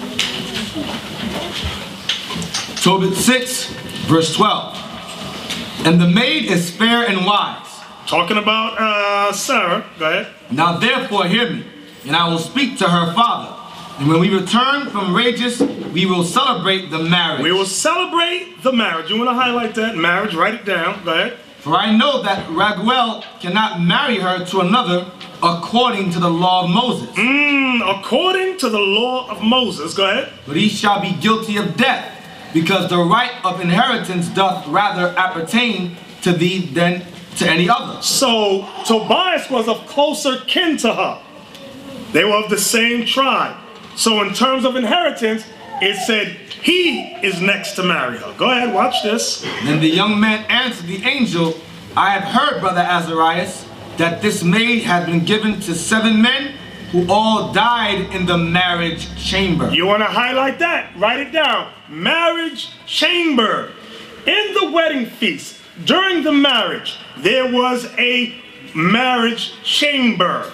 Tobit six, verse twelve. And the maid is fair and wise. Talking about uh, Sarah, go ahead. Now therefore hear me, and I will speak to her father. And when we return from Rages, we will celebrate the marriage. We will celebrate the marriage. You want to highlight that? Marriage, write it down. Go ahead. For I know that Raguel cannot marry her to another according to the law of Moses. Mm, according to the law of Moses. Go ahead. But he shall be guilty of death, because the right of inheritance doth rather appertain to thee than to any other. So Tobias was of closer kin to her. They were of the same tribe. So in terms of inheritance, it said he is next to marry her. Go ahead, watch this. Then the young man answered the angel, I have heard, brother Azarias, that this maid had been given to seven men who all died in the marriage chamber. You want to highlight that? Write it down. Marriage chamber. In the wedding feast, during the marriage, there was a marriage chamber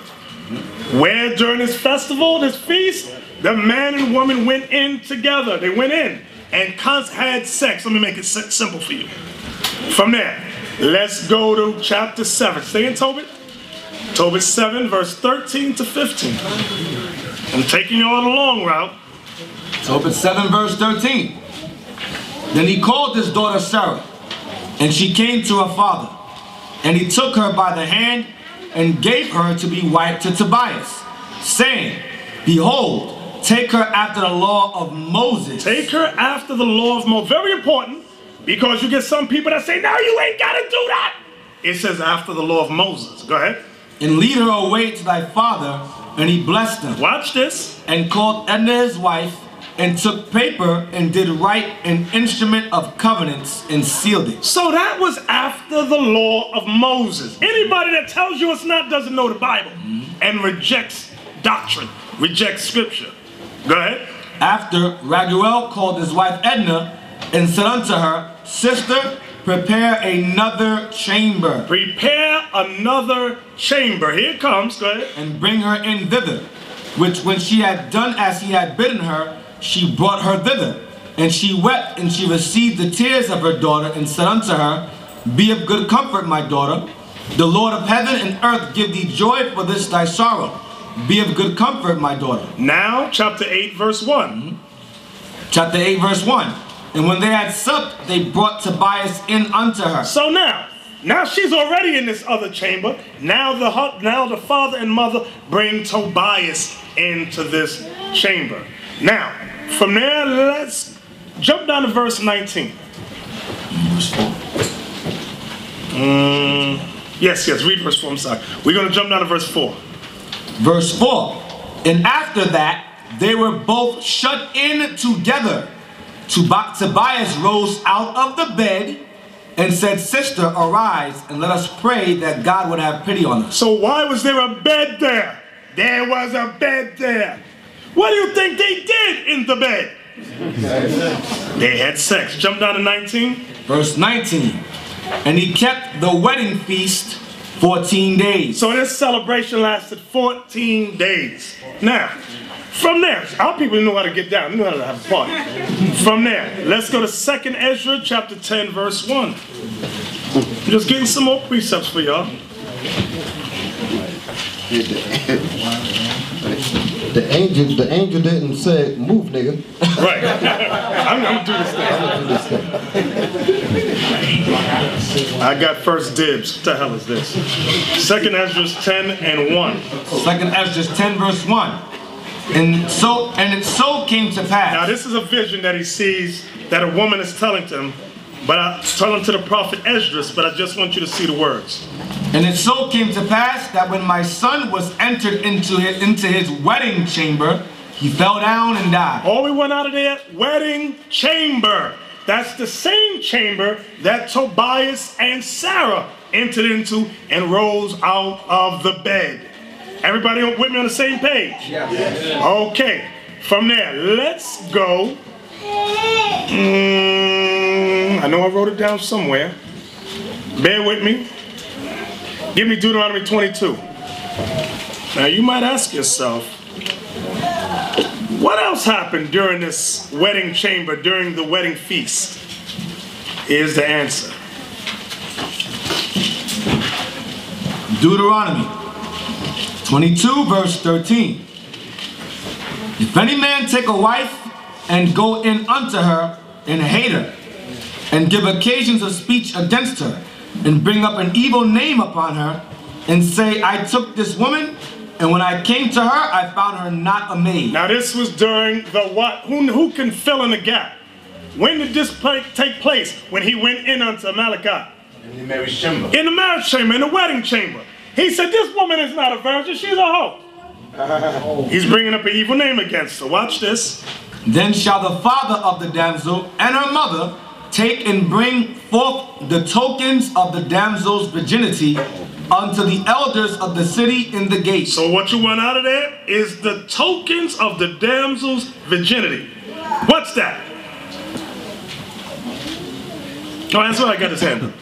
where during this festival, this feast, the man and woman went in together. They went in and had sex. Let me make it simple for you. From there, let's go to chapter seven. Stay in Tobit. Tobit seven, verse thirteen to fifteen. I'm taking you on the long route. Tobit seven, verse thirteen. Then he called his daughter Sarah, and she came to her father. And he took her by the hand and gave her to be wife to Tobias, saying, Behold, take her after the law of Moses. Take her after the law of Moses. Very important, because you get some people that say, no, you ain't got to do that. It says after the law of Moses. Go ahead. And lead her away to thy father, and he blessed them. Watch this. And called Edna his wife, and took paper and did write an instrument of covenants and sealed it. So that was after the law of Moses. Anybody that tells you it's not doesn't know the Bible mm-hmm. and rejects doctrine, rejects scripture. Go ahead. After Raguel called his wife Edna and said unto her, Sister, prepare another chamber. Prepare another chamber. Here it comes. Go ahead. And bring her in thither. Which when she had done as he had bidden her, she brought her thither. And she wept, and she received the tears of her daughter, and said unto her, Be of good comfort, my daughter. The Lord of heaven and earth give thee joy for this thy sorrow. Be of good comfort, my daughter. Now, chapter eight, verse one. Chapter eight, verse one. And when they had supped, they brought Tobias in unto her. So now, now she's already in this other chamber. Now the now the father and mother bring Tobias into this chamber. Now, from there, let's jump down to verse nineteen. Verse four. Um, yes, yes, read verse four, I'm sorry. We're going to jump down to verse four. Verse four. And after that, they were both shut in together. Tobias rose out of the bed and said, Sister, arise, and let us pray that God would have pity on us. So why was there a bed there? There was a bed there. What do you think they did in the bed? They had sex. Jump down to nineteen. Verse nineteen. And he kept the wedding feast fourteen days. So this celebration lasted fourteen days. Now, from there, our people know how to get down. They know how to have a party. From there, let's go to Second Ezra chapter ten, verse one. I'm just getting some more precepts for y'all. The angel, the angel didn't say, move, nigga. Right. I'm, I'm gonna do this thing. I'm gonna do this thing. I got first dibs. What the hell is this? Second Ezra ten and one. Second Ezra ten, verse one. And so, and it so came to pass. Now this is a vision that he sees that a woman is telling to him, but I telling to the prophet Esdras, but I just want you to see the words. And it so came to pass that when my son was entered into his, into his wedding chamber, He fell down and died. Oh, we went out of there, wedding chamber. That's the same chamber that Tobias and Sarah entered into and rose out of the bed. Everybody with me on the same page? Yes. Okay, from there, let's go. Mm, I know I wrote it down somewhere. Bear with me. Give me Deuteronomy twenty-two. Now you might ask yourself, what else happened during this wedding chamber, during the wedding feast? Here's the answer. Deuteronomy twenty-two, verse thirteen. If any man take a wife and go in unto her and hate her, and give occasions of speech against her, and bring up an evil name upon her, and say, I took this woman, and when I came to her, I found her not a maid. Now this was during the what? Who, who can fill in the gap? When did this play, take place? When he went in unto Malachi? In the marriage chamber. In the marriage chamber, in the wedding chamber. He said, this woman is not a virgin, she's a hoe. He's bringing up an evil name against her. Watch this. Then shall the father of the damsel and her mother take and bring forth the tokens of the damsel's virginity unto the elders of the city in the gate. So what you want out of there is the tokens of the damsel's virginity. What's that? Oh, that's what I got his hand up.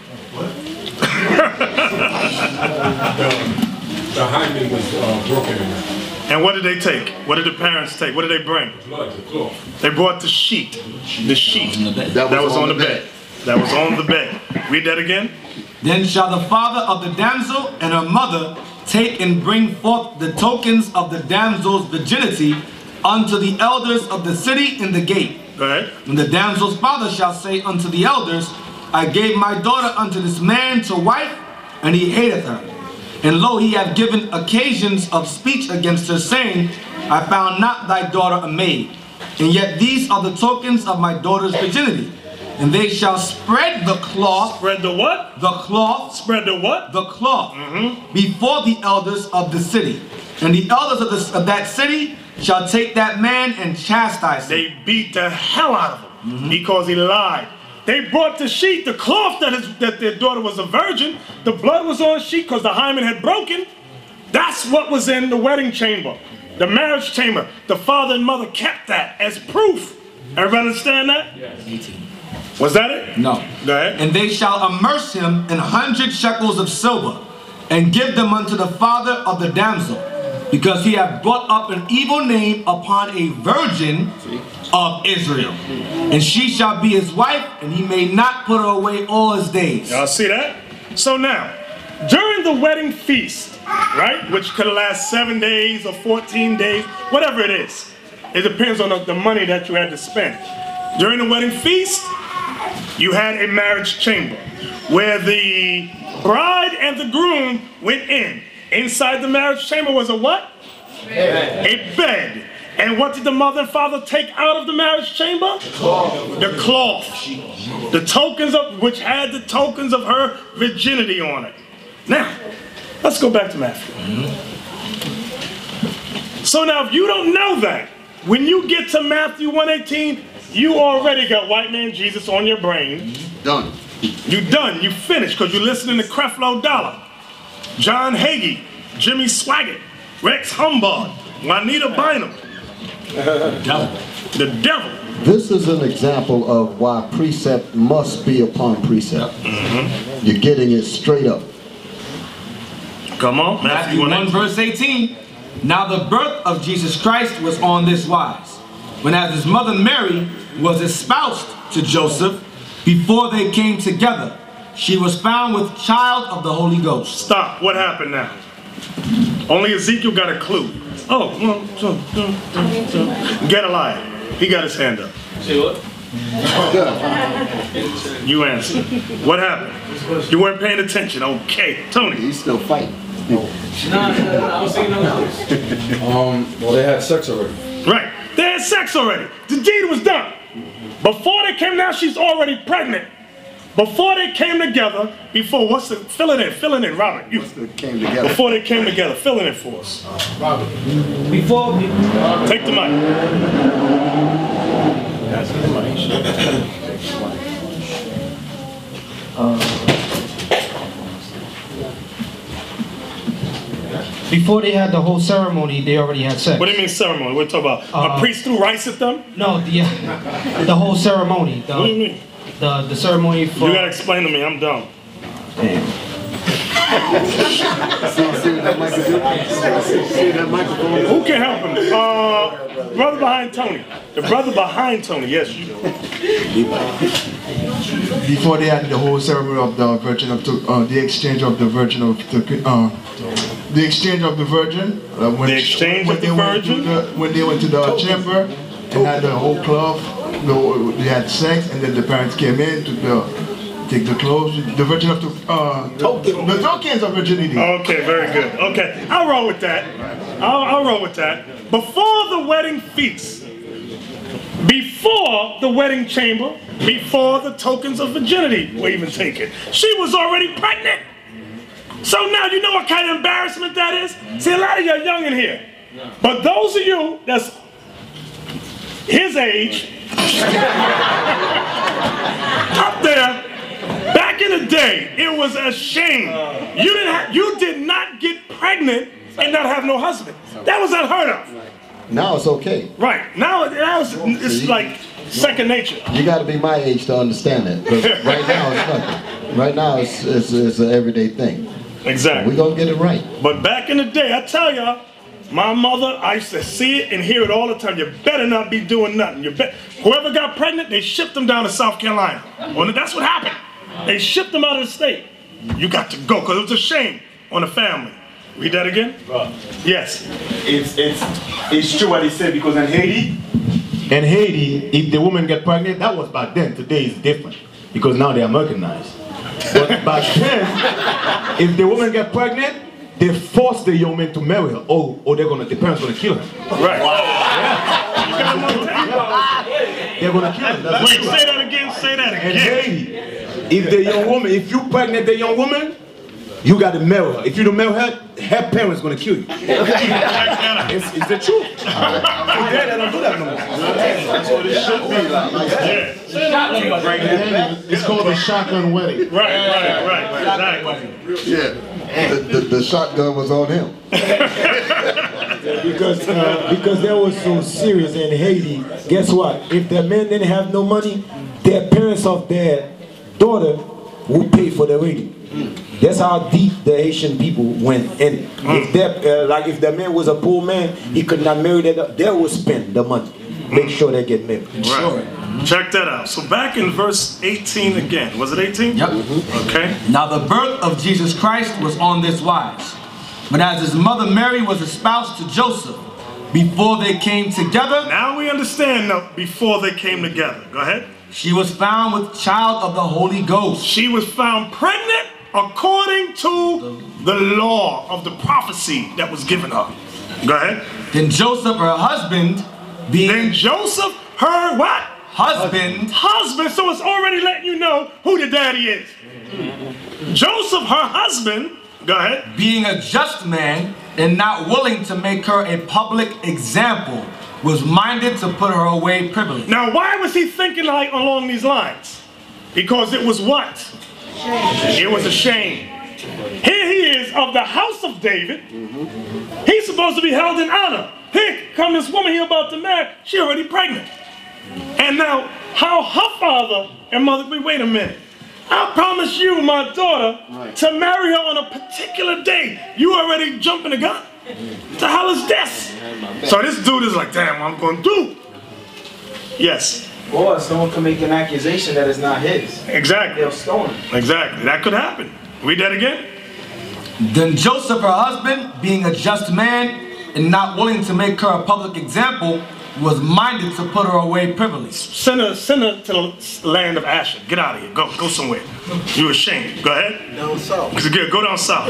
The hymen was uh, broken in that. And what did they take? What did the parents take? What did they bring? Blood, the cloth. They brought the sheet. The sheet. That was, That was on, on the the bed. bed. That was on the bed. Read that again. Then shall the father of the damsel and her mother take and bring forth the tokens of the damsel's virginity unto the elders of the city in the gate. Go ahead. And the damsel's father shall say unto the elders, I gave my daughter unto this man to wife, and he hateth her. And lo, he hath given occasions of speech against her, saying, I found not thy daughter a maid. And yet these are the tokens of my daughter's virginity. And they shall spread the cloth. Spread the what? The cloth. Spread the what? The cloth. Mm-hmm. Before the elders of the city. And the elders of, the, of that city shall take that man and chastise him. They beat the hell out of him mm-hmm. because he lied. They brought the sheet, the cloth that, his, that their daughter was a virgin. The blood was on the sheet because the hymen had broken. That's what was in the wedding chamber, the marriage chamber. The father and mother kept that as proof. Everybody understand that? Yes. Was that it? No. Go ahead. And they shall immerse him in a hundred shekels of silver, and give them unto the father of the damsel, because he hath brought up an evil name upon a virgin of Israel. And she shall be his wife, and he may not put her away all his days. Y'all see that? So now, during the wedding feast, right, which could last seven days or fourteen days, whatever it is, it depends on the, the money that you had to spend. During the wedding feast, you had a marriage chamber where the bride and the groom went in. Inside the marriage chamber was a what? Bed. A bed. And what did the mother and father take out of the marriage chamber? The cloth. The cloth. The tokens of, which had the tokens of her virginity on it. Now, let's go back to Matthew. So now if you don't know that, when you get to Matthew one eighteen, you already got white man Jesus on your brain. Done. You done, you finished, because you're listening to Creflo Dollar, John Hagee, Jimmy Swaggart, Rex Humbard, Juanita Bynum. The devil. The devil. This is an example of why precept must be upon precept. Mm-hmm. You're getting it straight up. Come on, Matthew one verse eighteen. Now the birth of Jesus Christ was on this wise, when as his mother Mary was espoused to Joseph, before they came together, she was found with child of the Holy Ghost. Stop. What happened now? Only Ezekiel got a clue. Oh, Gedaliah. He got his hand up. Say what? You answer. What happened? You weren't paying attention. Okay. Tony. He's still fighting. No, no, no, I was saying no. Um, well, they had sex already. Right. They had sex already. The deed was done. Before they came down, she's already pregnant. Before they came together, before, what's the, fill it in, fill it in, Robert. You, Came together. before they came together, fill it in for us. Robert. Before, Take the mic. That's the mic. before they had the whole ceremony, they already had sex. What do you mean ceremony? What are you talking about? Uh, a priest threw rice at them? No, the the whole ceremony. The, What do you mean? The the ceremony for. You gotta explain to me, I'm dumb. Who can help him? Uh, brother behind Tony. The brother behind Tony, yes, you. Before they had the whole ceremony of the Virgin of uh, the exchange of the Virgin of uh, the exchange of the Virgin. Uh, when The exchange when of the they went to Virgin? the- when they went to the chamber and had the whole club, the, they had sex, and then the parents came in to the. Take the clothes, the virgin of the, uh, the tokens of virginity. Okay, very good. Okay, I'll roll with that. I'll, I'll roll with that. Before the wedding feast, before the wedding chamber, before the tokens of virginity were even taken, she was already pregnant. So now you know what kind of embarrassment that is? See, a lot of you are young in here. But those of you that's his age, up there, back in the day, it was a shame. You didn't have, you did not get pregnant and not have no husband. That was unheard of. Now it's okay. Right. Now, now it's, it's like second nature. You got to be my age to understand it. But right now it's nothing. Right now it's, it's, it's an everyday thing. Exactly. We're going to get it right. But back in the day, I tell y'all, my mother, I used to see it and hear it all the time. You better not be doing nothing. You bet. Whoever got pregnant, they shipped them down to South Carolina. Well, that's what happened. They shipped them out of the state. You got to go because it was a shame on the family. Read that again? Right. Yes. It's it's it's true what he said because in Haiti, In Haiti, if the woman get pregnant, that was back then. Today is different because now they are Americanized. But back then, if the woman get pregnant, they force the young man to marry her, or or they're gonna the parents gonna kill her. Right. Yeah. You got more time? They're gonna kill her. That's Wait, what say that again. Say that In again. Haiti, if the young woman, if you pregnant the young woman, you got to marry her. If you don't marry her, her parents gonna kill you. it's, it's the truth. Today they don't do that no more. that's what it should be like. It's called the shotgun wedding. Right, right, right, exactly. Yeah. The, the, the shotgun was on him. Because uh, because that was so serious in Haiti. Guess what? If the men didn't have no money, their parents of their daughter would pay for the wedding. That's how deep the Haitian people went in it. If that, uh, like if the man was a poor man, he could not marry that. They would spend the money, make sure they get married. Right. Check that out. So back in verse eighteen again. Was it eighteen? Yep. Okay. Now the birth of Jesus Christ was on this wise. But as his mother Mary was espoused to Joseph, before they came together, Now we understand now before they came together. Go ahead. she was found with child of the Holy Ghost. She was found pregnant according to the law of the prophecy that was given her. Go ahead. Then Joseph, her husband, being Then Joseph, her what? husband, Husband. So it's already letting you know who the daddy is. Joseph, her husband, go ahead. being a just man and not willing to make her a public example, was minded to put her away privily. Now, why was he thinking like along these lines? Because it was what? It was a shame. Here he is of the house of David. He's supposed to be held in honor. Here come this woman he about to marry. She already pregnant. And now, how her father and mother, wait, wait a minute. I promised you, my daughter, to marry her on a particular day. You already jumping the gun? What the hell is this? So this dude is like, damn, what I'm going to do? Yes. Or someone can make an accusation that is not his. Exactly. They'll stone him. Exactly. That could happen. Read that again. Then Joseph, her husband, being a just man and not willing to make her a public example, was minded to put her away privily. Send her, send her to the land of Asher. Get out of here. Go, go somewhere. You ashamed. Go ahead. Down south. Good. Go down south.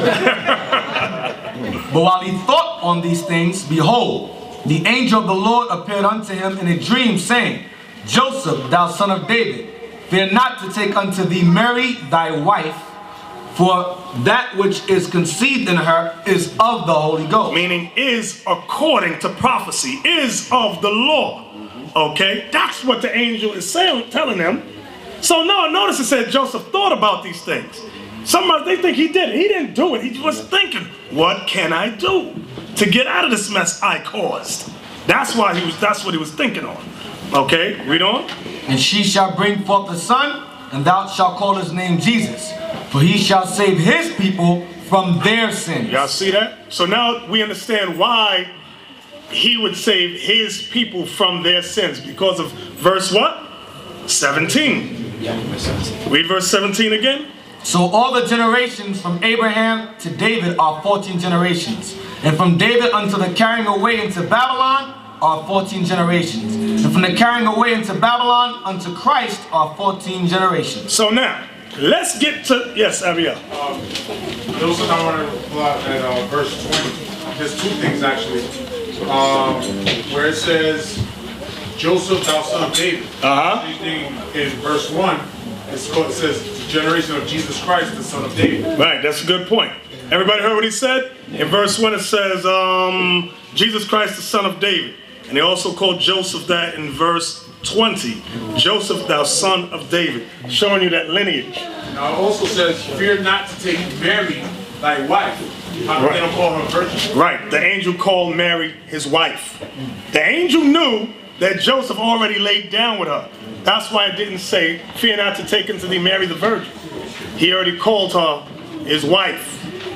But while he thought on these things, behold, the angel of the Lord appeared unto him in a dream, saying, Joseph, thou son of David, fear not to take unto thee Mary thy wife, for that which is conceived in her is of the Holy Ghost. Meaning is according to prophecy, is of the Lord. Okay, that's what the angel is saying, telling them. So now notice it said Joseph thought about these things. Somebody, they think he did it. He didn't do it. He was thinking, what can I do to get out of this mess I caused? That's why he was, that's what he was thinking on. Okay, read on. And she shall bring forth a son, and thou shalt call his name Jesus, for he shall save his people from their sins. Y'all see that? So now we understand why he would save his people from their sins, because of verse what? seventeen. Yeah, verse seventeen. Read verse seventeen again. So all the generations from Abraham to David are fourteen generations. And from David unto the carrying away into Babylon are fourteen generations. And from the carrying away into Babylon unto Christ are fourteen generations. So now, let's get to, yes, Abiel. Um, those are I want to pull out at uh, verse twenty. There's two things actually. Um, where it says, Joseph, thou son of David. Uh-huh. Anything in verse one, it's called, it says, generation of Jesus Christ, the son of David. Right, that's a good point. Everybody heard what he said? In verse one it says, um, Jesus Christ, the son of David. And they also called Joseph that in verse twenty. Joseph, thou son of David. Showing you that lineage. Now it also says, fear not to take Mary, thy wife. How do they don't call her virgin? Right, the angel called Mary his wife. The angel knew that Joseph already laid down with her. That's why it didn't say, fear not to take unto thee Mary the virgin. He already called her his wife.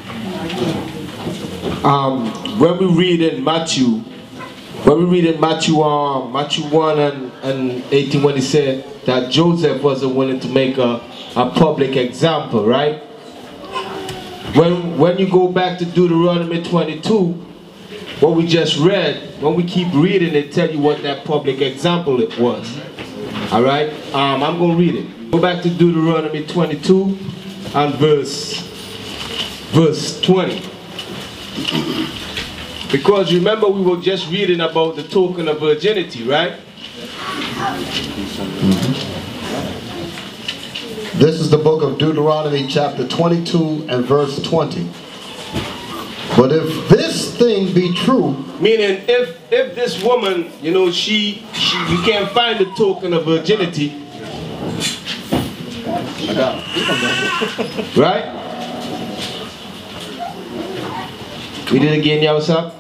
Um, when we read in Matthew, when we read in Matthew, um, Matthew one and, and eighteen, when he said that Joseph wasn't willing to make a, a public example, right? When, when you go back to Deuteronomy twenty-two, what we just read, when we keep reading, it tell you what that public example it was. All right, um, I'm going to read it. Go back to Deuteronomy twenty-two and verse, verse twenty. Because remember we were just reading about the token of virginity, right? Mm-hmm. This is the book of Deuteronomy chapter twenty-two and verse twenty. But if this thing be true, meaning if if this woman, you know, she, she you can't find the token of virginity, right? Read it again, yourself.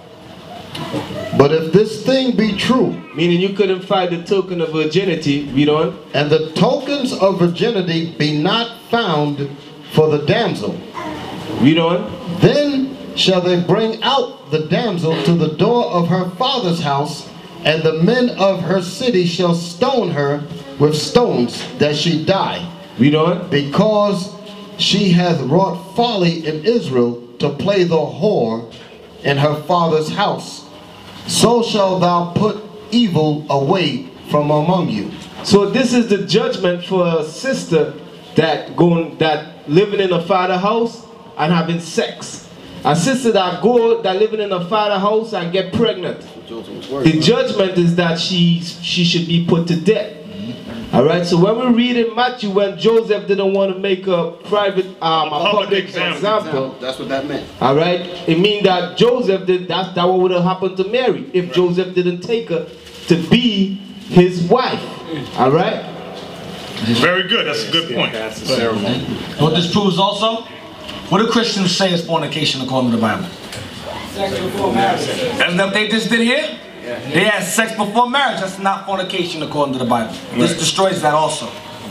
But if this thing be true, meaning you couldn't find the token of virginity, read on. And the tokens of virginity be not found for the damsel, read on. Then shall they bring out the damsel to the door of her father's house, and the men of her city shall stone her with stones, that she die. Read on. Because she hath wrought folly in Israel, to play the whore in her father's house. So shalt thou put evil away from among you. So this is the judgment for a sister that going that living in a father house and having sex. A sister that go that living in a father house and get pregnant. The judgment is that she she should be put to death. All right. So when we read in Matthew, when Joseph didn't want to make a private, um, a public, public example, example, that's what that meant. All right. It means that Joseph did that. That what would have happened to Mary if Joseph didn't take her to be his wife. All right. Very good. That's a good point. That's the ceremony. What this proves also, what do Christians say is fornication according to the Bible? Sex before marriage. That's what they just did here? They had sex before marriage. That's not fornication according to the Bible. Right. This destroys that also.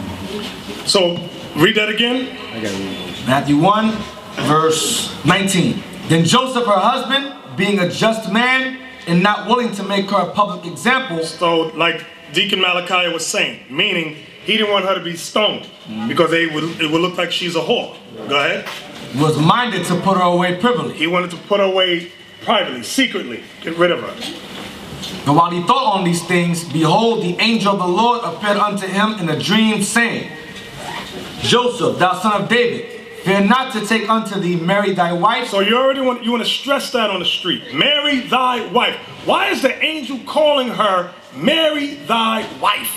So, read that again. Matthew one, verse nineteen. Then Joseph, her husband, being a just man and not willing to make her a public example. So, like Deacon Malachi was saying, meaning he didn't want her to be stoned mm-hmm. because they would, it would look like she's a whore. Go ahead. Was minded to put her away privately. He wanted to put her away privately, secretly, get rid of her. And while he thought on these things, behold, the angel of the Lord appeared unto him in a dream, saying, Joseph, thou son of David, fear not to take unto thee Mary thy wife. So you already want you want to stress that on the street. Mary thy wife. Why is the angel calling her Mary thy wife?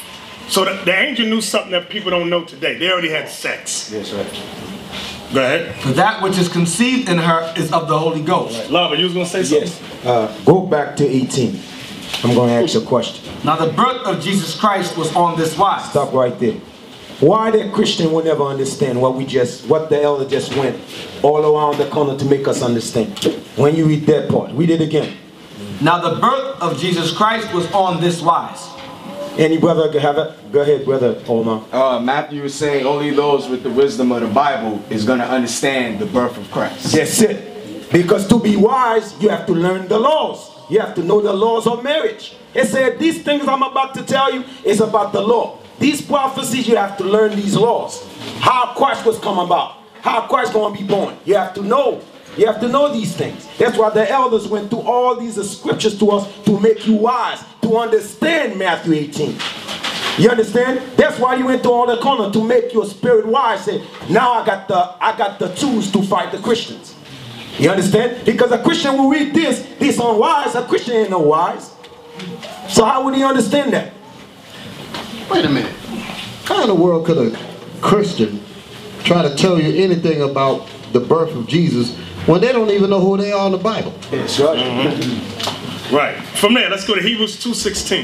So the, the angel knew something that people don't know today. They already had sex. Yes, right. Go ahead. For that which is conceived in her is of the Holy Ghost. Right. Lava, you was going to say something? Yes. Uh, go back to eighteen. I'm going to ask you a question. Now the birth of Jesus Christ was on this wise. Stop right there. Why that Christian will never understand what we just, what the elder just went all around the corner to make us understand? When you read that part, read it again. Now the birth of Jesus Christ was on this wise. Any brother have it? Go ahead, brother Omar. Uh, Matthew was saying only those with the wisdom of the Bible is going to understand the birth of Christ. That's it. Because to be wise, you have to learn the laws. You have to know the laws of marriage. It said these things I'm about to tell you is about the law. These prophecies, you have to learn these laws. How Christ was come about. How Christ going to be born. You have to know. You have to know these things. That's why the elders went through all these scriptures to us to make you wise, to understand Matthew eighteen. You understand? That's why you went to all the corner, to make your spirit wise. Say, now I got the I got the tools to fight the Christians. You understand? Because a Christian will read this, this unwise. A Christian ain't no wise. So how would he understand that? Wait a minute. How in the world could a Christian try to tell you anything about the birth of Jesus when they don't even know who they are in the Bible? That's right. Mm-hmm. Right. From there, let's go to Hebrews two sixteen.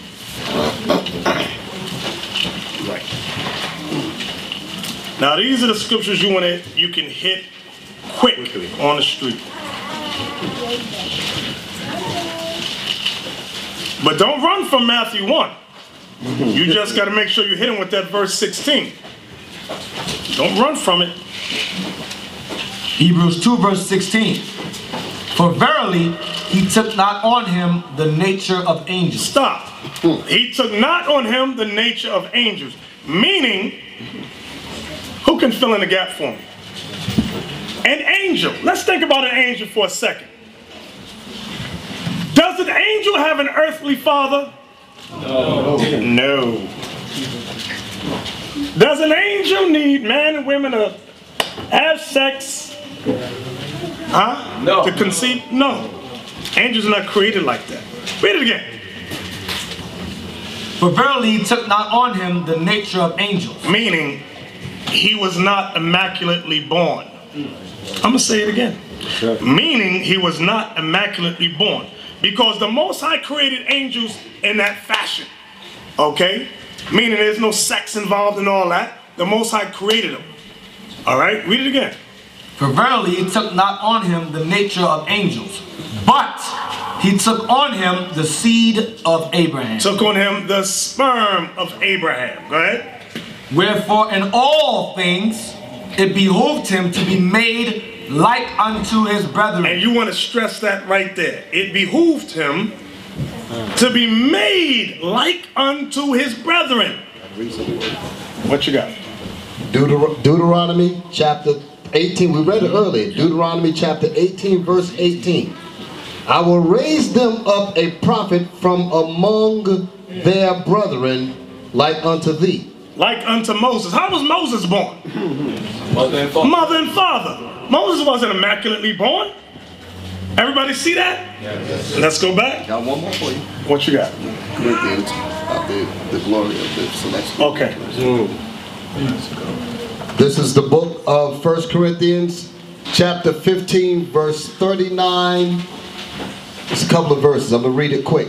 Right. Now these are the scriptures you want to you can hit quick on the street. But don't run from Matthew one. You just got to make sure you hit him with that verse sixteen. Don't run from it. Hebrews two verse sixteen. For verily he took not on him the nature of angels. Stop. He took not on him the nature of angels. Meaning, who can fill in the gap for me? An angel. Let's think about an angel for a second. Does an angel have an earthly father? No. No. Does an angel need man and women to have sex? Huh? No. To conceive? No. Angels are not created like that. Read it again. For verily he took not on him the nature of angels. Meaning, he was not immaculately born. I'm going to say it again. Sure. Meaning, he was not immaculately born. Because the Most High created angels in that fashion. Okay? Meaning there's no sex involved in all that. The Most High created them. All right? Read it again. For verily he took not on him the nature of angels, but he took on him the seed of Abraham. Took on him the sperm of Abraham. Go ahead. Wherefore in all things it behooved him to be made like unto his brethren. And you want to stress that right there. It behooved him to be made like unto his brethren. What you got? Deuter Deuteronomy chapter eighteen. We read it earlier. Deuteronomy chapter eighteen, verse eighteen. I will raise them up a prophet from among their brethren like unto thee. Like unto Moses. How was Moses born? Mother and father. Mother and father. Moses wasn't immaculately born. Everybody see that? Yes. Let's go back. Got one more for you. What you got? Corinthians, uh, the, the glory of the celestial. Okay. Mm. This is the book of First Corinthians, chapter fifteen, verse thirty-nine. It's a couple of verses. I'm going to read it quick.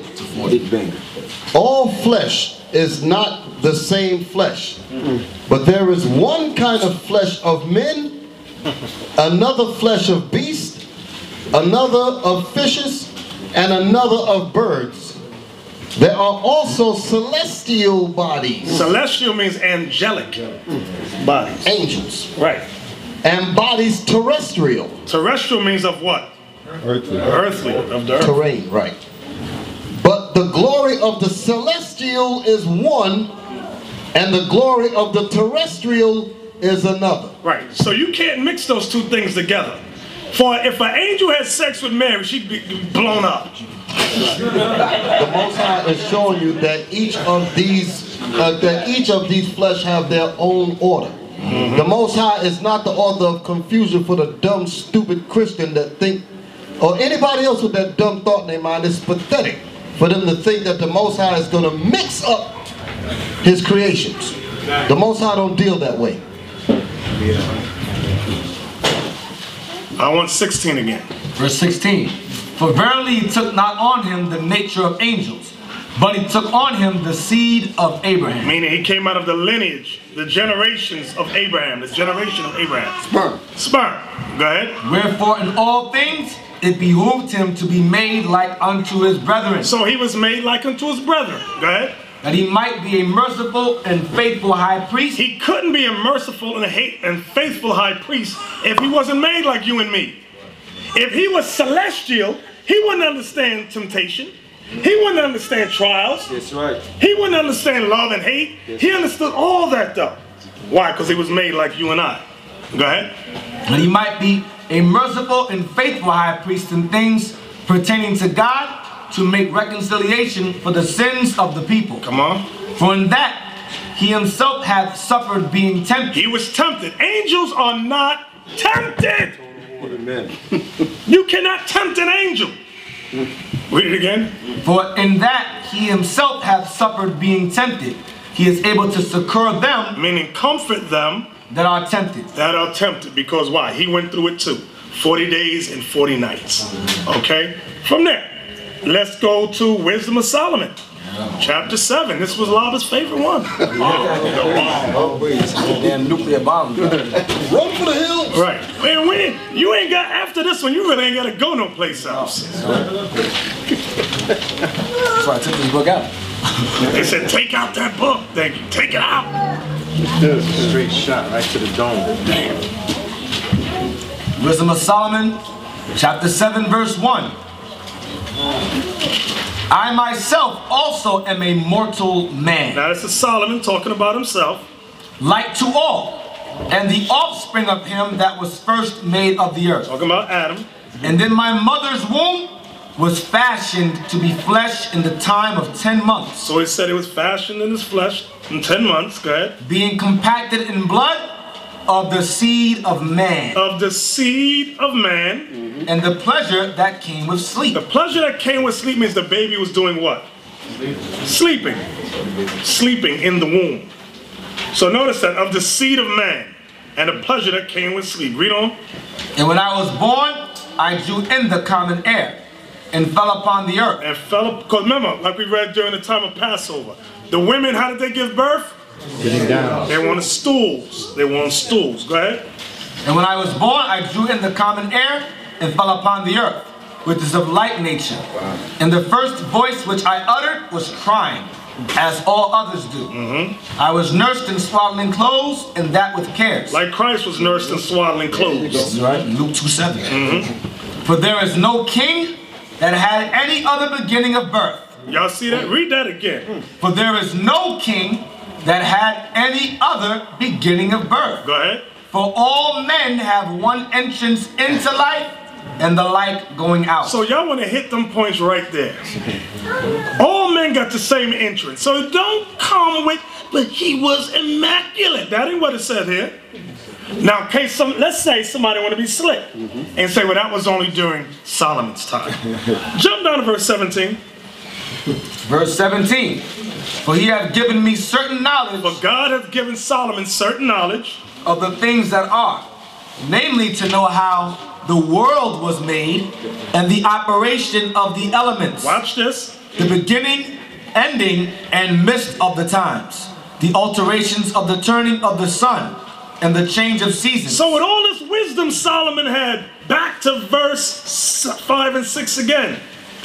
All flesh is not the same flesh, but there is one kind of flesh of men, another flesh of beasts, another of fishes, and another of birds. There are also celestial bodies. Celestial means angelic bodies. Angels. Right. And bodies terrestrial. Terrestrial means of what? Earthly. Earthly. Of the earth. Terrain, right. But the glory of the celestial is one, and the glory of the terrestrial is another. Right. So you can't mix those two things together. For if an angel had sex with Mary, she'd be blown up. The Most High is showing you that each of these, uh, that each of these flesh have their own order. Mm-hmm. The Most High is not the author of confusion for the dumb, stupid Christian that think, or anybody else with that dumb thought in their mind. It's pathetic for them to think that the Most High is going to mix up his creations. The Most High don't deal that way. I want sixteen again. Verse sixteen. For verily he took not on him the nature of angels, but he took on him the seed of Abraham. Meaning he came out of the lineage, the generations of Abraham, the generation of Abraham. Sperm. Sperm. Go ahead. Wherefore in all things it behooved him to be made like unto his brethren. So he was made like unto his brethren. Go ahead. That he might be a merciful and faithful high priest. He couldn't be a merciful and, a hate and faithful high priest if he wasn't made like you and me. If he was celestial, he wouldn't understand temptation. He wouldn't understand trials. That's right. He wouldn't understand love and hate. He understood all that though. Why? Because he was made like you and I. Go ahead. And he might be a merciful and faithful high priest in things pertaining to God, to make reconciliation for the sins of the people. Come on. For in that he himself hath suffered being tempted. He was tempted. Angels are not tempted. Amen. You cannot tempt an angel. Read it again. For in that he himself hath suffered being tempted, he is able to succor them, meaning comfort them that are tempted. That are tempted. Because why? He went through it too. forty days and forty nights. Okay? From there, let's go to Wisdom of Solomon. Chapter seven. This was Laba's favorite one. Damn nuclear bomb. Run for the hills. Right. Man, we, you ain't got, after this one, you really ain't got to go no place else. That's why I took this book out. They said, take out that book. Thank you. Take it out. Straight shot right to the dome. Damn. Wisdom of Solomon, chapter seven, verse one. I myself also am a mortal man. Now this is Solomon talking about himself. Like to all, and the offspring of him that was first made of the earth. Talking about Adam. And then my mother's womb was fashioned to be flesh in the time of ten months. So he said it was fashioned in his flesh in ten months. Go ahead. Being compacted in blood of the seed of man. Of the seed of man. Mm-hmm. And the pleasure that came with sleep. The pleasure that came with sleep means the baby was doing what? Sleeping. Sleeping in the womb. So notice that, of the seed of man and the pleasure that came with sleep. Read on. And when I was born, I drew in the common air and fell upon the earth. And fell up, because remember, like we read during the time of Passover, the women, how did they give birth? Sitting down. They were on stools. They were on stools. Go ahead. And when I was born, I drew in the common air and fell upon the earth, which is of like nature. Wow. And the first voice which I uttered was crying, as all others do. Mm-hmm. I was nursed in swaddling clothes, and that with cares. Like Christ was nursed in swaddling clothes. That's right, Luke two seven. Mm-hmm. For there is no king that had any other beginning of birth. Y'all see that? Read that again. For there is no king that had any other beginning of birth. Go ahead. For all men have one entrance into life, and the like going out. So y'all want to hit them points right there. All men got the same entrance. So don't come with, but he was immaculate. That ain't what it said here. Now, in case some, let's say somebody want to be slick mm-hmm. and say, well, that was only during Solomon's time. Jump down to verse seventeen. Verse seventeen. For he hath given me certain knowledge. For God hath given Solomon certain knowledge of the things that are, namely to know how the world was made and the operation of the elements. Watch this. The beginning, ending, and midst of the times. The alterations of the turning of the sun and the change of seasons. So with all this wisdom Solomon had, back to verse five and six again.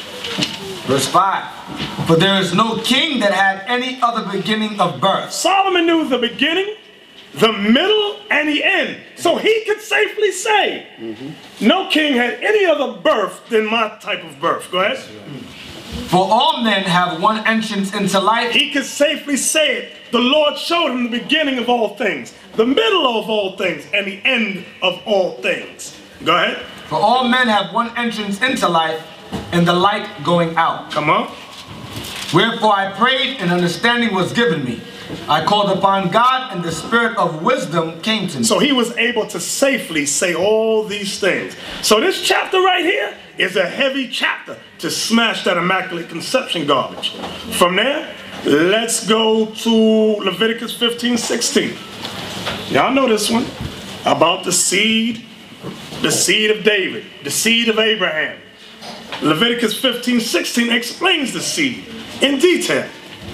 Verse five. For there is no king that had any other beginning of birth. Solomon knew the beginning, the middle, and the end. So he could safely say, mm-hmm. no king had any other birth than my type of birth. Go ahead. For all men have one entrance into life. He could safely say it. The Lord showed him the beginning of all things, the middle of all things, and the end of all things. Go ahead. For all men have one entrance into life, and the like going out. Come on. Wherefore I prayed, and understanding was given me. I called upon God, and the spirit of wisdom came to me. So he was able to safely say all these things. So this chapter right here is a heavy chapter to smash that Immaculate Conception garbage. From there, Let's go to Leviticus fifteen sixteen. Y'all know this one about the seed, the seed of David, the seed of Abraham. Leviticus fifteen sixteen explains the seed in detail.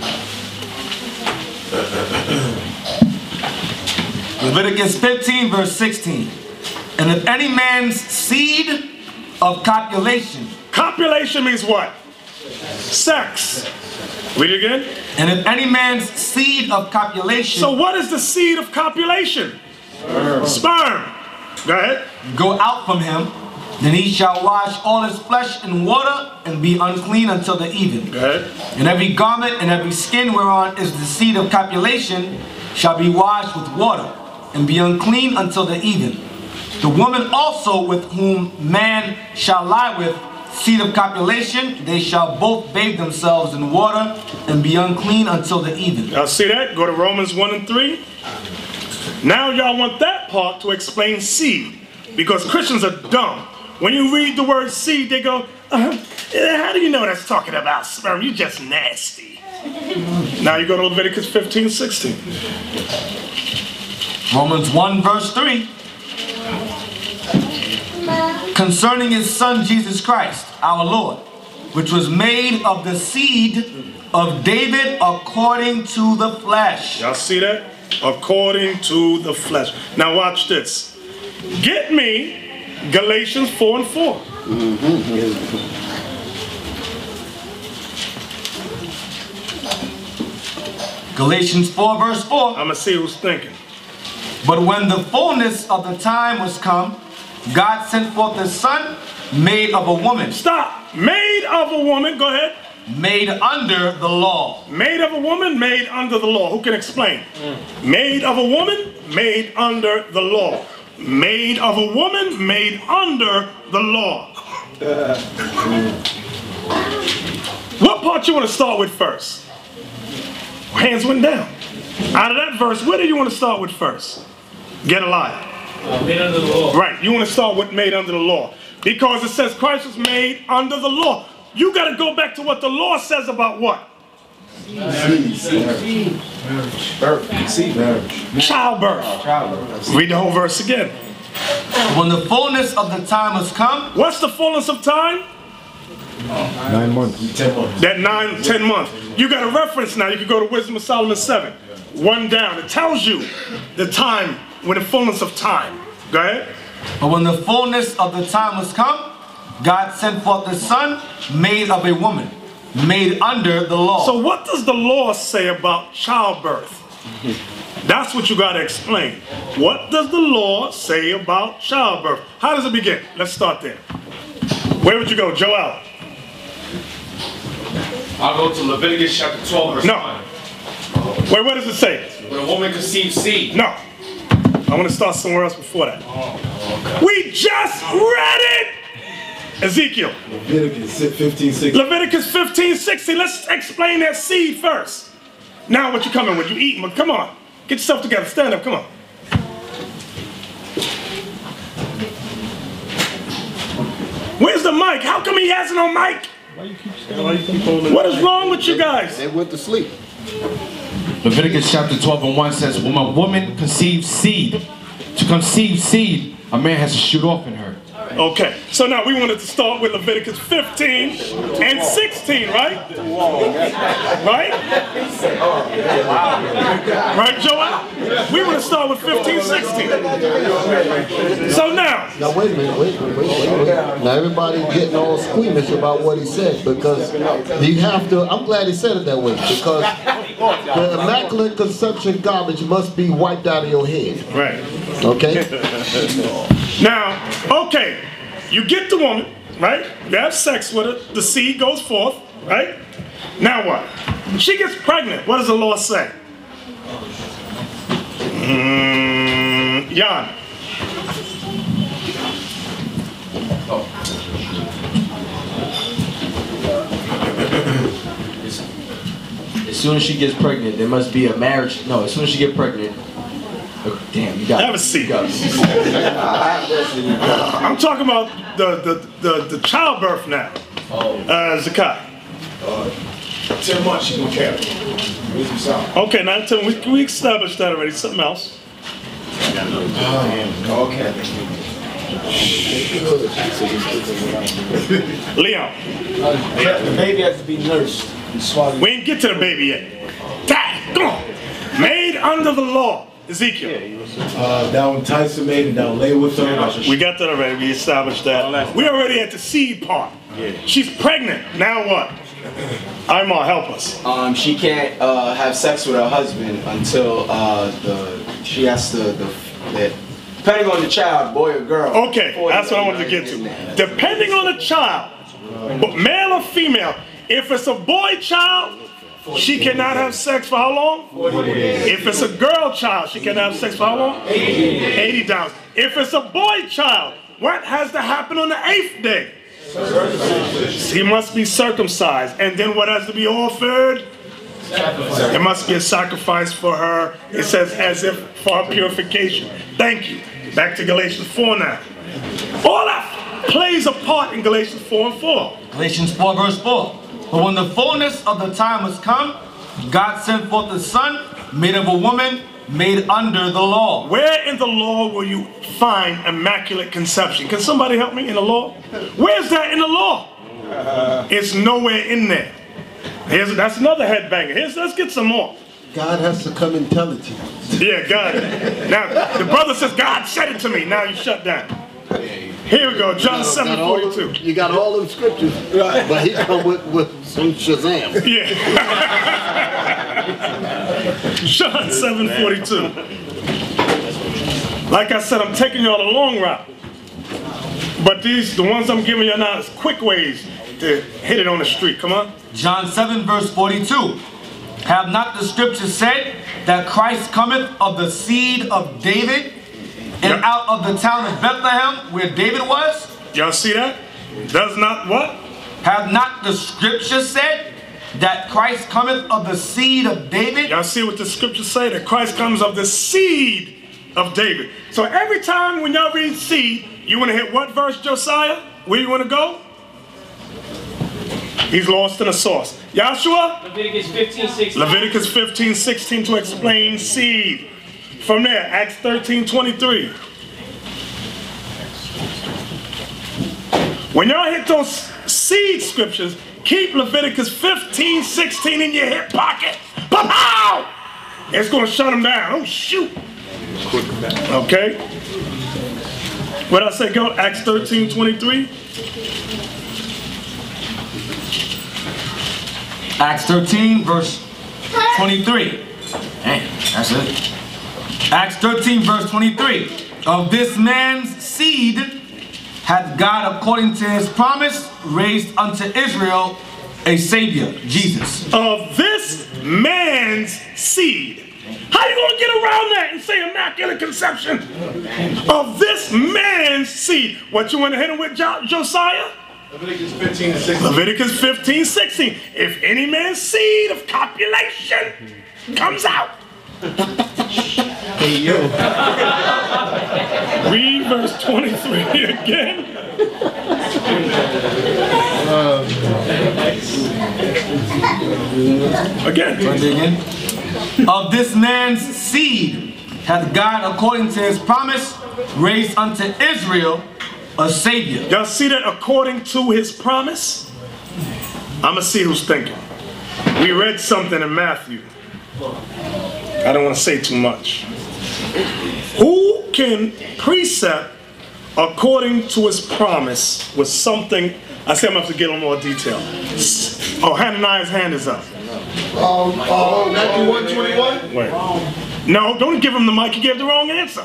Leviticus fifteen verse sixteen. And if any man's seed of copulation. Copulation means what? Sex. Read it again. And if any man's seed of copulation. So what is the seed of copulation? Sperm. Sperm. Go ahead. Go out from him, then he shall wash all his flesh in water and be unclean until the even. Go ahead. And every garment and every skin whereon is the seed of copulation shall be washed with water and be unclean until the even. The woman also with whom man shall lie with seed of copulation, they shall both bathe themselves in water and be unclean until the even. Y'all see that? Go to Romans one and three. Now y'all want that part to explain seed, because Christians are dumb. When you read the word seed, they go, uh, how do you know that's talking about sperm? You just nasty. Now you go to Leviticus fifteen sixteen. Romans one verse three. Concerning his son Jesus Christ, our Lord, which was made of the seed of David according to the flesh. Y'all see that? According to the flesh. Now watch this. Get me Galatians four and four. Mm-hmm. Galatians four verse four. I'm going to see who's thinking. But when the fullness of the time was come, God sent forth his son, made of a woman. Stop. Made of a woman. Go ahead. Made under the law. Made of a woman, made under the law. Who can explain? Mm. Made of a woman, made under the law. Made of a woman, made under the law. What part you want to start with first? Hands went down. Out of that verse, where do you want to start with first? Get a liar. Uh, made under the law. Right, you want to start with made under the law. Because it says Christ was made under the law. You got to go back to what the law says about what? Childbirth. Childbirth. Read the whole verse again. When the fullness of the time has come. What's the fullness of time? Nine months. Ten months. That nine, ten months. You got a reference now. You can go to Wisdom of Solomon seven. One down. It tells you the time, when the fullness of time. Go ahead. But when the fullness of the time was come, God sent forth the son, made of a woman, made under the law. So what does the law say about childbirth? That's what you got to explain. What does the law say about childbirth? How does it begin? Let's start there. Where would you go, Joel? I'll go to Leviticus chapter twelve, verse no. one. Wait, what does it say? When a woman conceives seed. No. I want to start somewhere else before that. Oh, okay. We just read it! Ezekiel. Leviticus fifteen sixteen. Leviticus fifteen sixteen. Let's explain that seed first. Now what you coming with? You eating, but come on. Get yourself together. Stand up. Come on. Where's the mic? How come he has no mic? Why you keep standing? What is wrong with you guys? They went to sleep. Leviticus chapter twelve and one says, when a woman conceives seed, to conceive seed, a man has to shoot off in her. Okay, so now we wanted to start with Leviticus fifteen and sixteen, right? Right? Right, Joel? We want to start with fifteen, sixteen. So now. Now wait a minute, wait, wait, wait, wait. Now everybody getting all squeamish about what he said, because you have to, I'm glad he said it that way, because the Immaculate Conception garbage must be wiped out of your head. Right. Okay? Now, okay, you get the woman, right? You have sex with her. The seed goes forth, right? Now what? She gets pregnant. What does the law say? Mm, Jan. As soon as she gets pregnant, there must be a marriage. No, as soon as she gets pregnant. Damn, you got Have a seat. I'm talking about the the the, the childbirth now. Uh, Zakai. ten months she gonna carry. Okay, now tell me, we, we established that already. Something else. Okay. Leon. The baby has to be nursed and swallowed. We ain't get to the baby yet. Dad, come on. Made under the law. Ezekiel. Uh, thou entice the maiden, thou lay with her. We got that already. We established that. We already at the seed part. She's pregnant. Now what? Imar, help us. Um, she can't uh, have sex with her husband until uh, the she has to the, the depending on the child, boy or girl. Okay, that's what I wanted to get to. Depending on the child, but male or female. If it's a boy child, she cannot have sex for how long? If it's a girl child, she can have sex for how long? eighty dollars. If it's a boy child, what has to happen on the eighth day? He must be circumcised. And then what has to be offered? There must be a sacrifice for her. It says as if for her purification. Thank you. Back to Galatians four now. All that plays a part in Galatians four and four. Galatians four verse four. But when the fullness of the time was come, God sent forth the Son, made of a woman, made under the law. Where in the law will you find immaculate conception? Can somebody help me in the law? Where's that in the law? Uh, it's nowhere in there. Here's, that's another headbanger. Here's, let's get some more. God has to come and tell it to you. Yeah, God. Now, the brother says, God said it to me. Now you shut down. Here we go, John seven forty-two. You got all them scriptures, but he come with, with some Shazam. Yeah. John seven forty-two. Like I said, I'm taking you on a long route. But these, the ones I'm giving you now is quick ways to hit it on the street. Come on. John seven verse forty-two. Have not the scriptures said that Christ cometh of the seed of David? And yep. out of the town of Bethlehem, where David was? Y'all see that? Does not what? Have not the scripture said that Christ cometh of the seed of David? Y'all see what the scriptures say? That Christ comes of the seed of David. So every time when y'all read seed, you want to hit what verse, Josiah? Where you want to go? He's lost in the sauce. Yahshua? Leviticus fifteen sixteen. Leviticus fifteen sixteen to explain seed. From there, Acts thirteen twenty-three. When y'all hit those seed scriptures, keep Leviticus fifteen sixteen in your hip pocket. Pow! It's going to shut them down. Oh, shoot. Okay. What did I say, go? Acts thirteen twenty-three. Acts thirteen, verse twenty-three. Hey, that's it. Acts thirteen, verse twenty-three. Of this man's seed hath God, according to his promise, raised unto Israel a Savior, Jesus. Of this man's seed. How you going to get around that and say immaculate conception? Of this man's seed. What you want to hit him with, Jo- Josiah? Leviticus fifteen sixteen. Leviticus fifteen sixteen. If any man's seed of copulation comes out. Hey, yo. Read verse twenty-three again. Again. Of this man's seed hath God, according to his promise, raised unto Israel a Savior. Y'all see that according to his promise? I'm going to see who's thinking. We read something in Matthew. I don't want to say too much. Who can precept according to his promise with something? I say I'm going to have to get on more detail. Oh, Hananiah's hand is up. Um, uh, Matthew one twenty-one? Wait. No, don't give him the mic. He gave the wrong answer.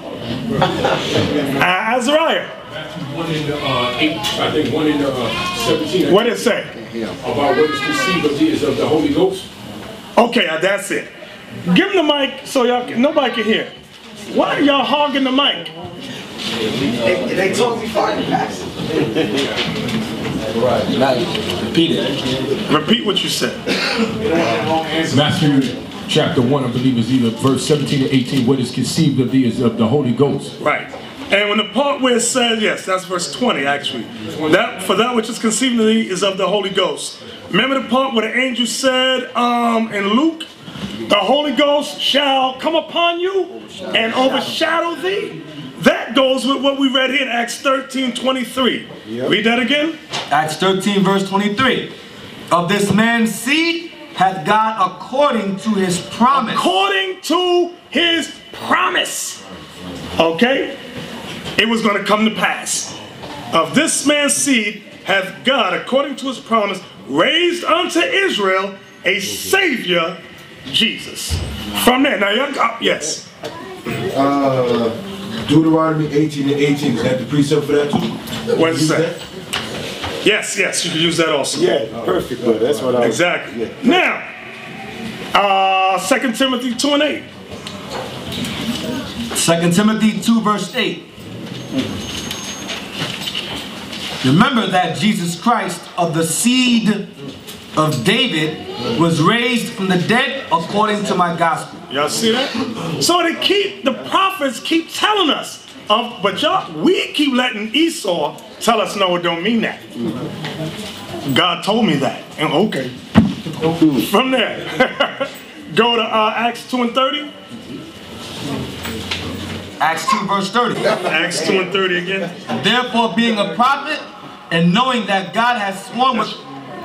Uh, Azariah. One in the uh, eight, I think one in the uh, seventeen. What did it say? About what is conceived of these of the Holy Ghost. Okay, uh, that's it. Give him the mic so y'all can, nobody can hear. Why are y'all hogging the mic? They, they told me five passes. Right. Now, repeat it. Repeat what you said. Matthew chapter one, I believe, is either verse seventeen to eighteen. What is conceived of thee is of the Holy Ghost. Right. And when the part where it says, yes, that's verse twenty actually. That for that which is conceived of thee is of the Holy Ghost. Remember the part where the angel said um, in Luke, the Holy Ghost shall come upon you and overshadow thee? That goes with what we read here in Acts thirteen twenty-three. Yep. Read that again. Acts thirteen verse twenty-three. Of this man's seed hath God according to his promise. According to his promise. Okay? It was going to come to pass. Of this man's seed hath God, according to his promise, raised unto Israel a Savior, Jesus. From there, now you got, yes. Uh, Deuteronomy eighteen and eighteen, is that the precept for that too? What's that? Yes, yes, you can use that also. Yeah, perfect, brother. That's what I was. Exactly. Yeah. Now, uh, Second Timothy two and eight. Second Timothy two verse eight. Remember that Jesus Christ of the seed of David was raised from the dead according to my gospel. Y'all see that? So they keep, the prophets keep telling us, of, but y'all, we keep letting Esau tell us, no, it don't mean that. God told me that. And okay. From there, go to uh, Acts two and thirty. Acts two verse thirty. Acts two and thirty again. Therefore, being a prophet and knowing that God has sworn with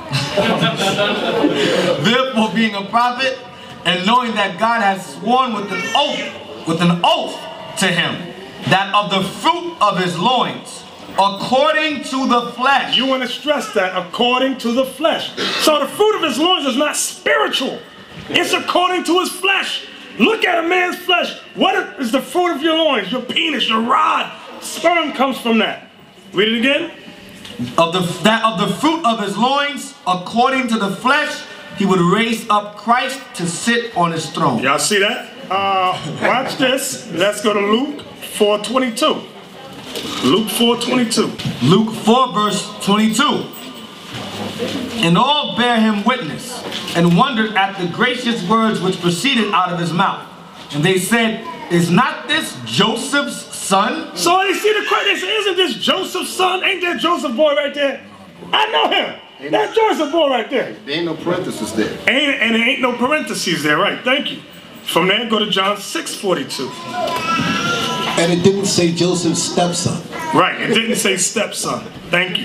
Therefore, being a prophet and knowing that God has sworn with an oath, with an oath to him, that of the fruit of his loins, according to the flesh. You want to stress that, according to the flesh. So the fruit of his loins is not spiritual. It's according to his flesh. Look at a man's flesh. What is the fruit of your loins? Your penis, your rod. Sperm comes from that. Read it again. Of the, that of the fruit of his loins, according to the flesh, he would raise up Christ to sit on his throne. Y'all see that? Uh, watch this. Let's go to Luke four twenty-two. Luke four twenty-two. Luke four verse twenty-two. And all bare him witness, and wondered at the gracious words which proceeded out of his mouth. And they said, is not this Joseph's son? So they see the question, they say, isn't this Joseph's son? Ain't that Joseph boy right there? I know him. Ain't that Joseph boy right there. There ain't no parentheses there. Ain't, and there ain't no parentheses there, right? Thank you. From there, go to John six forty-two. And it didn't say Joseph's stepson. Right, it didn't say stepson. Thank you.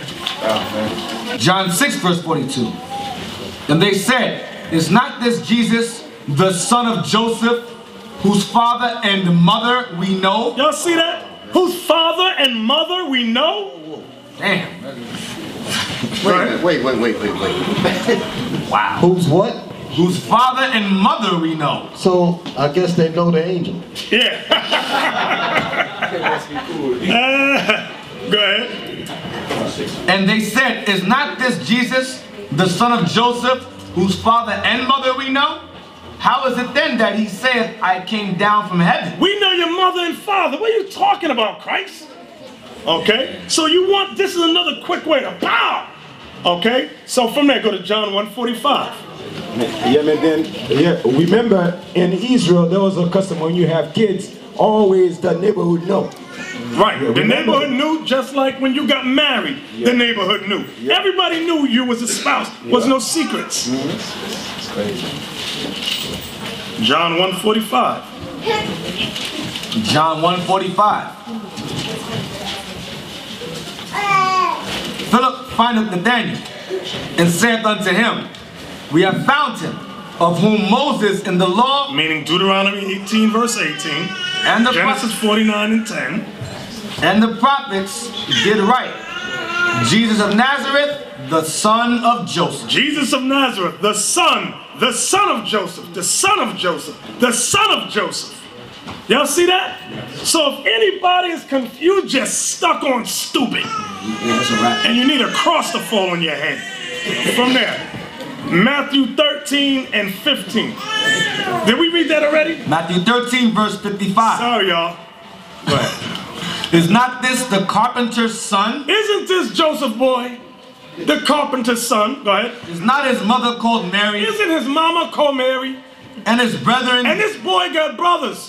John six verse forty-two. And they said, is not this Jesus, the son of Joseph, whose father and mother we know? Y'all see that? Whose father and mother we know? Damn. Wait, wait, wait, wait, wait, wait. Wow. Who's what? Whose father and mother we know. So I guess they know the angel. Yeah. uh, go ahead. And they said, is not this Jesus, the son of Joseph, whose father and mother we know? How is it then that he saith, I came down from heaven? We know your mother and father. What are you talking about, Christ? Okay, so you want, this is another quick way to power. Okay, so from there, go to John one forty-five. Yeah, man, then, yeah, remember in Israel, there was a custom when you have kids, always the neighborhood know. Right, Yeah, the remember- neighborhood knew just like when you got married, Yeah. the neighborhood knew. Yeah. Everybody knew you was a spouse, was no secrets. John one forty-five. John one forty-five. Philip findeth Nathanael, and saith unto him, we have found him, of whom Moses in the law, Meaning Deuteronomy eighteen verse eighteen, and the Genesis forty-nine and ten. and the prophets did write. Jesus of Nazareth, the son of Joseph. Jesus of Nazareth, the son, the son of Joseph, the son of Joseph, the son of Joseph. Y'all see that? So if anybody is confused, just stuck on stupid. Yeah, that's a wrap. And you need a cross to fall on your head. From there, Matthew thirteen and fifteen. Did we read that already? Matthew thirteen verse fifty-five. Sorry, y'all. Go ahead. Is not this the carpenter's son? Isn't this Joseph boy, the carpenter's son? Go ahead. Is not his mother called Mary? Isn't his mama called Mary? And his brethren? And this boy got brothers.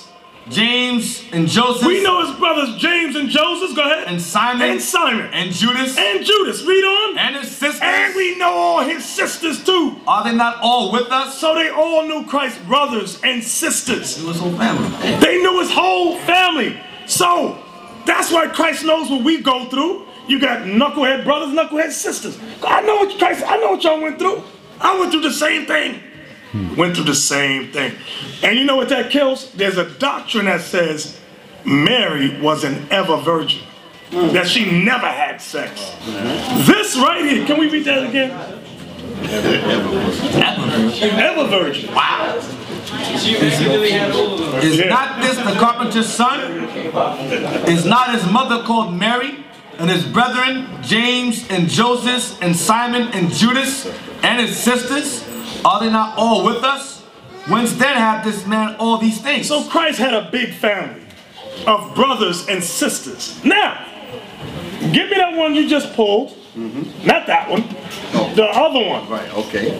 James and Joseph. We know his brothers James and Joseph. Go ahead. And Simon. And Simon. And Judas. And Judas. Read on. And his sisters. And we know all his sisters too. Are they not all with us? So they all knew Christ's brothers and sisters. Knew his whole family. They knew his whole family. So that's why Christ knows what we go through. You got knucklehead brothers, knucklehead sisters. I know what Christ. I know what y'all went through. I went through the same thing. Went through the same thing. And you know what that kills? There's a doctrine that says Mary was an ever virgin. Mm. That she never had sex. Mm. This right here, can we read that again? Ever, ever virgin. Ever virgin. Wow. She really had all of them. Is yeah. not this the carpenter's son? Is not his mother called Mary? And his brethren, James and Joseph and Simon and Judas and his sisters? Are they not all with us? Whence then had this man all these things? So Christ had a big family of brothers and sisters. Now, give me that one you just pulled. Mm-hmm. Not that one. Oh. The other one. Right, okay.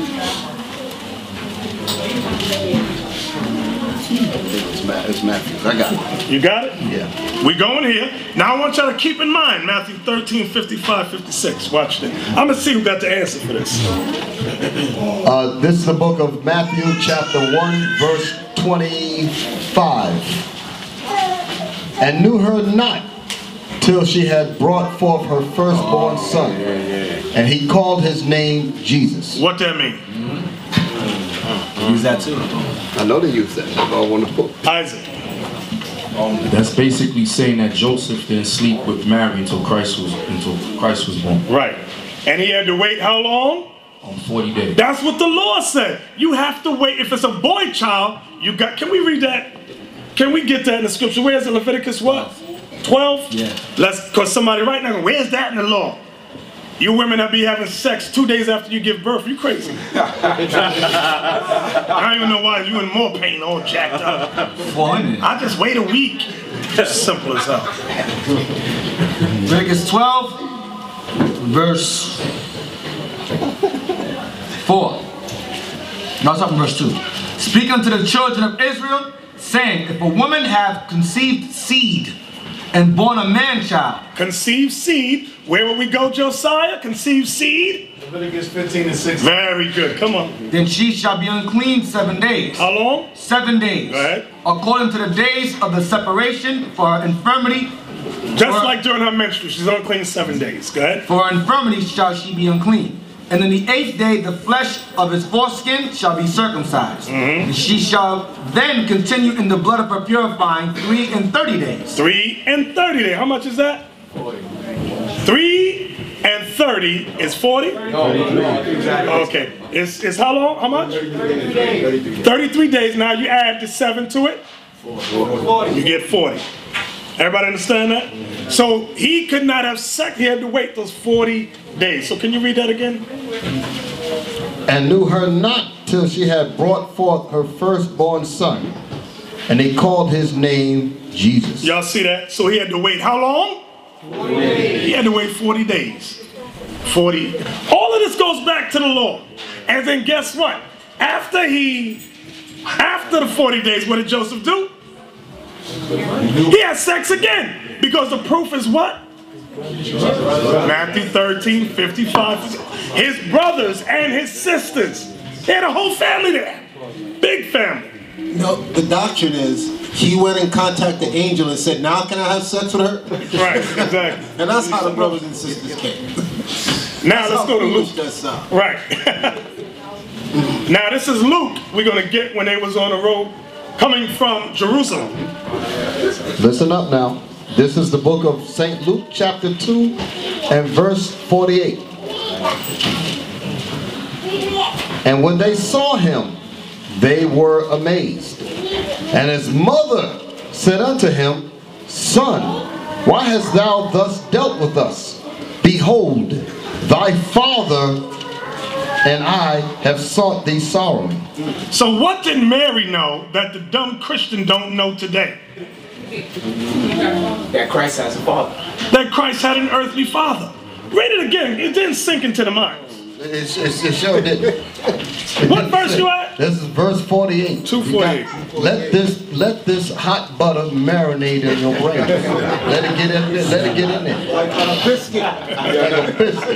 It's, Ma it's Matthew. I got it. You got it? Yeah. We going here. Now I want y'all to keep in mind Matthew thirteen, fifty-five, fifty-six. Watch this. I'm going to see who got the answer for this. Uh, this is the book of Matthew chapter one verse twenty-five. And knew her not till she had brought forth her firstborn son. And he called his name Jesus. What that mean? Use that too. I know they use that. I don't want to put. Isaac. Um, that's basically saying that Joseph didn't sleep with Mary until Christ was until Christ was born. Right. And he had to wait how long? On forty days. That's what the law said. You have to wait. If it's a boy child, you got. Can we read that? Can we get that in the scripture? Where's it? Leviticus what? twelve? Yeah. Let's. Cause somebody right now. Where's that in the law? You women that be having sex two days after you give birth, you crazy. I don't even know why you in more pain, all jacked up. I just wait a week. Just simple as hell. Leviticus twelve, verse four. No, it's up in verse two. Speak unto the children of Israel, saying, if a woman have conceived seed and born a man-child. Conceived seed. Where will we go, Josiah? Conceived seed. Leviticus fifteen and sixteen. Very good. Come on. Then she shall be unclean seven days. How long? Seven days. Go ahead. According to the days of the separation for her infirmity. Just like during her menstrual, she's unclean seven days. Go ahead. For her infirmity shall she be unclean. And in the eighth day the flesh of his foreskin shall be circumcised. Mm-hmm. And she shall then continue in the blood of her purifying three and thirty days. Three and thirty days. How much is that? Forty. Three and thirty is forty? No, exactly. Okay. It's, it's how long? How much? thirty-three days. thirty-three days. Now you add the seven to it. forty. You get forty. Everybody understand that? So he could not have sex. He had to wait those forty days. So can you read that again? And knew her not till she had brought forth her firstborn son. And they called his name Jesus. Y'all see that? So he had to wait how long? forty days. He had to wait forty days. forty. All of this goes back to the law. And then guess what? After he, after the forty days, what did Joseph do? He had sex again. Because the proof is what? Matthew thirteen, fifty-five. His brothers and his sisters. They had a whole family there. Big family. No, the doctrine is he went and contacted the angel and said, now can I have sex with her? Right, exactly. And that's how the brothers and sisters came. Now let's go to Luke. Right. Now this is Luke we're going to get when they was on the road coming from Jerusalem. Listen up now. This is the book of Saint Luke chapter two and verse forty-eight. And when they saw him, they were amazed. And his mother said unto him, Son, why hast thou thus dealt with us? Behold, thy father and I have sought thee sorrowing. So what did Mary know that the dumb Christian don't know today? That Christ has a father. That Christ had an earthly father. Read it again. It didn't sink into the mind. It's, it's, it showed that What verse you at? This is verse forty-eight. two forty-eight. Let this let this hot butter marinate in your brain. Let it get in there. Let it get in there. Like a biscuit. Like a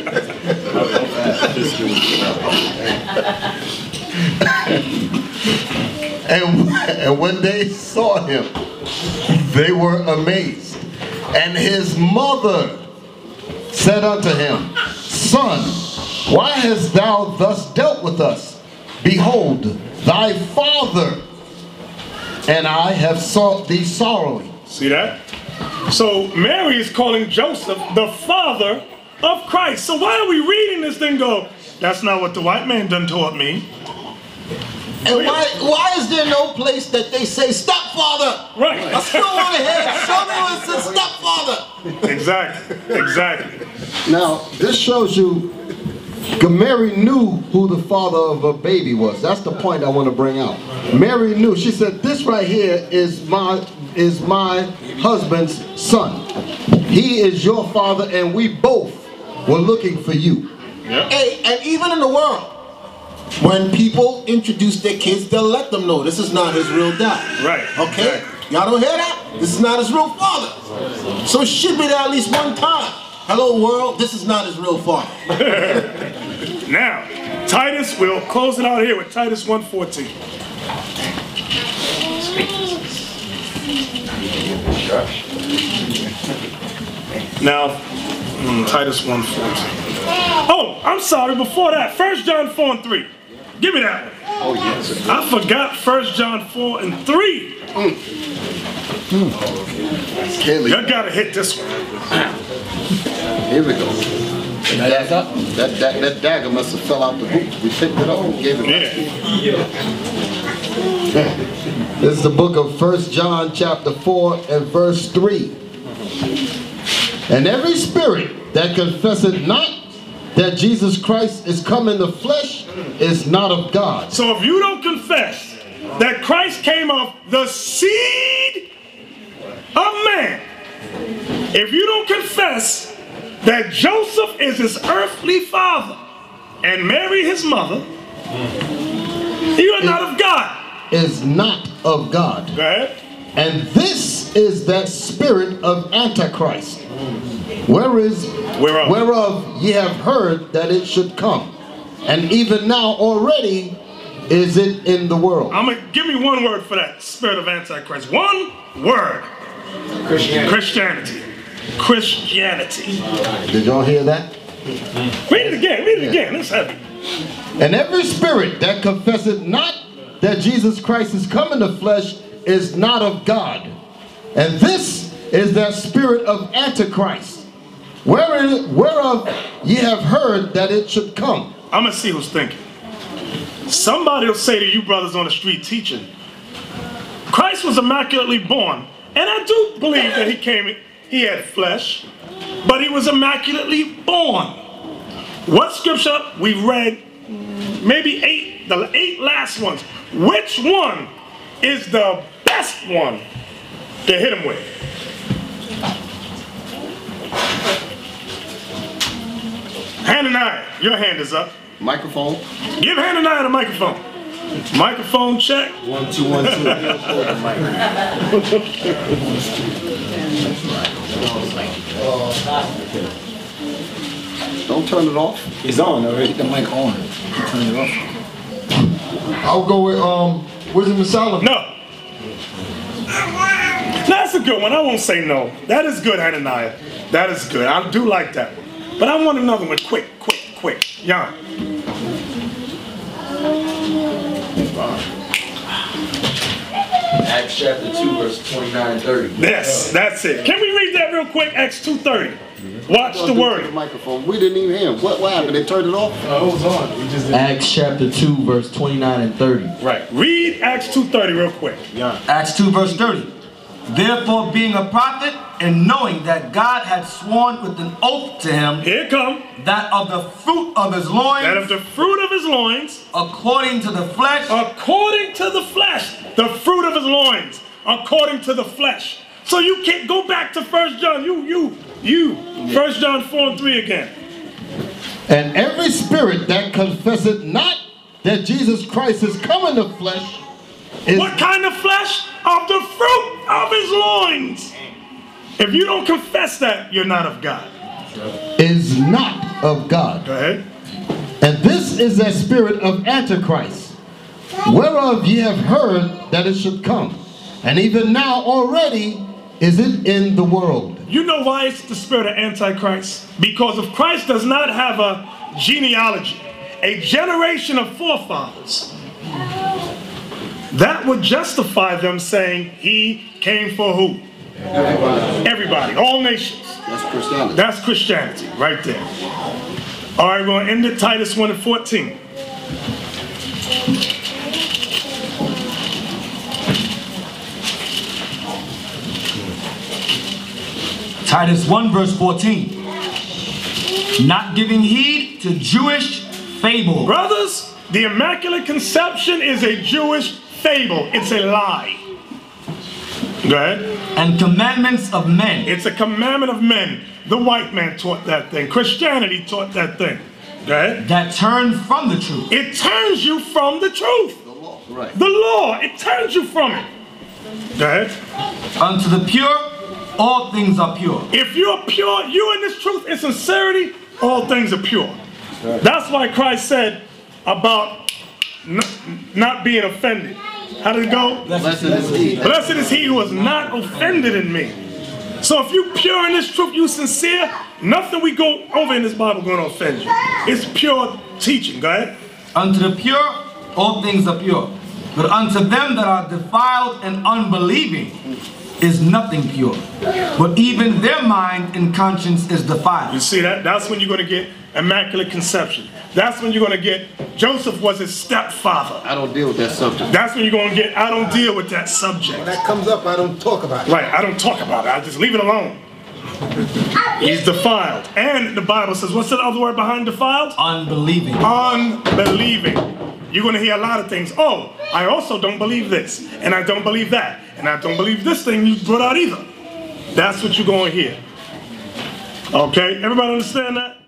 biscuit. and, and when they saw him, they were amazed. And his mother said unto him, Son, why hast thou thus dealt with us? Behold, thy father and I have sought thee sorrowing. See that? So Mary is calling Joseph the father of Christ. So why are we reading this thing go, that's not what the white man done taught me? And why why is there no place that they say stepfather? Right. I still want to hear it. Show me where it says stepfather. Exactly. Exactly. Now, this shows you Mary knew who the father of her baby was. That's the point I want to bring out. Mary knew. She said, this right here is my is my husband's son. He is your father, and we both were looking for you. Yep. Hey, and even in the world, when people introduce their kids, they'll let them know this is not his real dad. Right. Okay? Y'all don't hear that? This is not his real father. So it should be there at least one time. Hello world, this is not his real father. Now, Titus, we'll close it out here with Titus one fourteen. Now, mm, Titus one fourteen. Oh, I'm sorry, before that, First John four and three. Give me that one. Oh, yes. I forgot First John four and three. Mm. Mm. You gotta hit this one. Here we go. That, that, that, that dagger must have fell out the boot. We picked it up and gave it back. Yeah. This is the book of First John chapter four and verse three. And every spirit that confesseth not that Jesus Christ is come in the flesh is not of God. So if you don't confess that Christ came of the seed of man, if you don't confess that Joseph is his earthly father and Mary his mother, you are not of God. Is not of God. Go ahead. And this is that spirit of Antichrist, whereas, whereof. whereof ye have heard that it should come. And even now already is it in the world. I'm gonna give me one word for that spirit of Antichrist. One word. Christianity. Christianity. Christianity. Did y'all hear that? Read it again. Read it again. It's heavy. And every spirit that confesseth not that Jesus Christ is come in the flesh is not of God. And this is that spirit of Antichrist, wherein, whereof ye have heard that it should come. I'm going to see who's thinking. Somebody will say to you brothers on the street teaching, Christ was immaculately born. And I do believe that he came, he had flesh, but he was immaculately born. What scripture we read, maybe eight, the eight last ones. Which one is the best one to hit him with? Hananiah, your hand is up. Microphone. Give Hananiah the microphone. Microphone check. One, two, one, two. Don't turn it off. It's on already. Keep the mic on. Turn it off. I'll go with um, Wisdom of Solomon. No. That's a good one. I won't say no. That is good, Hananiah. That is good. I do like that one. But I want another one. Quick, quick, quick. Jan. Acts chapter two, verse twenty-nine and thirty. Yes, that's it. Can we read that real quick? Acts two thirty. Watch the word. The microphone. We didn't even hear him. What, what happened? They turned it off? Oh, it was on. We just didn't. Acts chapter two, verse twenty-nine and thirty. Right. Read Acts two thirty real quick. Yeah. Acts two, verse thirty. Therefore, being a prophet, and knowing that God had sworn with an oath to him, here come that of the fruit of his loins, that of the fruit of his loins, according to the flesh, according to the flesh, the fruit of his loins, according to the flesh. So you can't go back to First John. You, you, you. First John four and three again. And every spirit that confesseth not that Jesus Christ is come in the flesh is... What kind of flesh? Of the fruit of his loins. If you don't confess that, you're not of God. Is not of God. Go ahead. And this is the spirit of Antichrist, whereof ye have heard that it should come. And even now already is it in the world. You know why it's the spirit of Antichrist? Because if Christ does not have a genealogy, a generation of forefathers, that would justify them saying he came for who? Everybody. Everybody, all nations. That's Christianity. That's Christianity, right there. All right, we're going to end it, Titus one and fourteen. Titus one verse fourteen. Not giving heed to Jewish fable. Brothers, the Immaculate Conception is a Jewish fable. It's a lie. Go ahead. And commandments of men. It's a commandment of men. The white man taught that thing. Christianity taught that thing. Go ahead. That turn from the truth. It turns you from the truth. The law. Right. The law. It turns you from it. Go ahead. Unto the pure, all things are pure. If you're pure, you in this truth and sincerity, all things are pure. That's why Christ said about not being offended. How did it go? Blessed is he. Blessed is he who is not offended in me. So if you pure in this truth, you sincere, nothing we go over in this Bible going to offend you. It's pure teaching. Go ahead. Unto the pure, all things are pure. But unto them that are defiled and unbelieving is nothing pure. But even their mind and conscience is defiled. You see that? That's when you're going to get Immaculate Conception. That's when you're going to get Joseph was his stepfather. I don't deal with that subject. That's when you're going to get I don't deal with that subject. When that comes up, I don't talk about it. Right, I don't talk about it. I just leave it alone. He's defiled. And the Bible says, what's the other word behind defiled? Unbelieving. Unbelieving. You're going to hear a lot of things. Oh, I also don't believe this. And I don't believe that. And I don't believe this thing you brought out either. That's what you're going to hear. Okay, everybody understand that?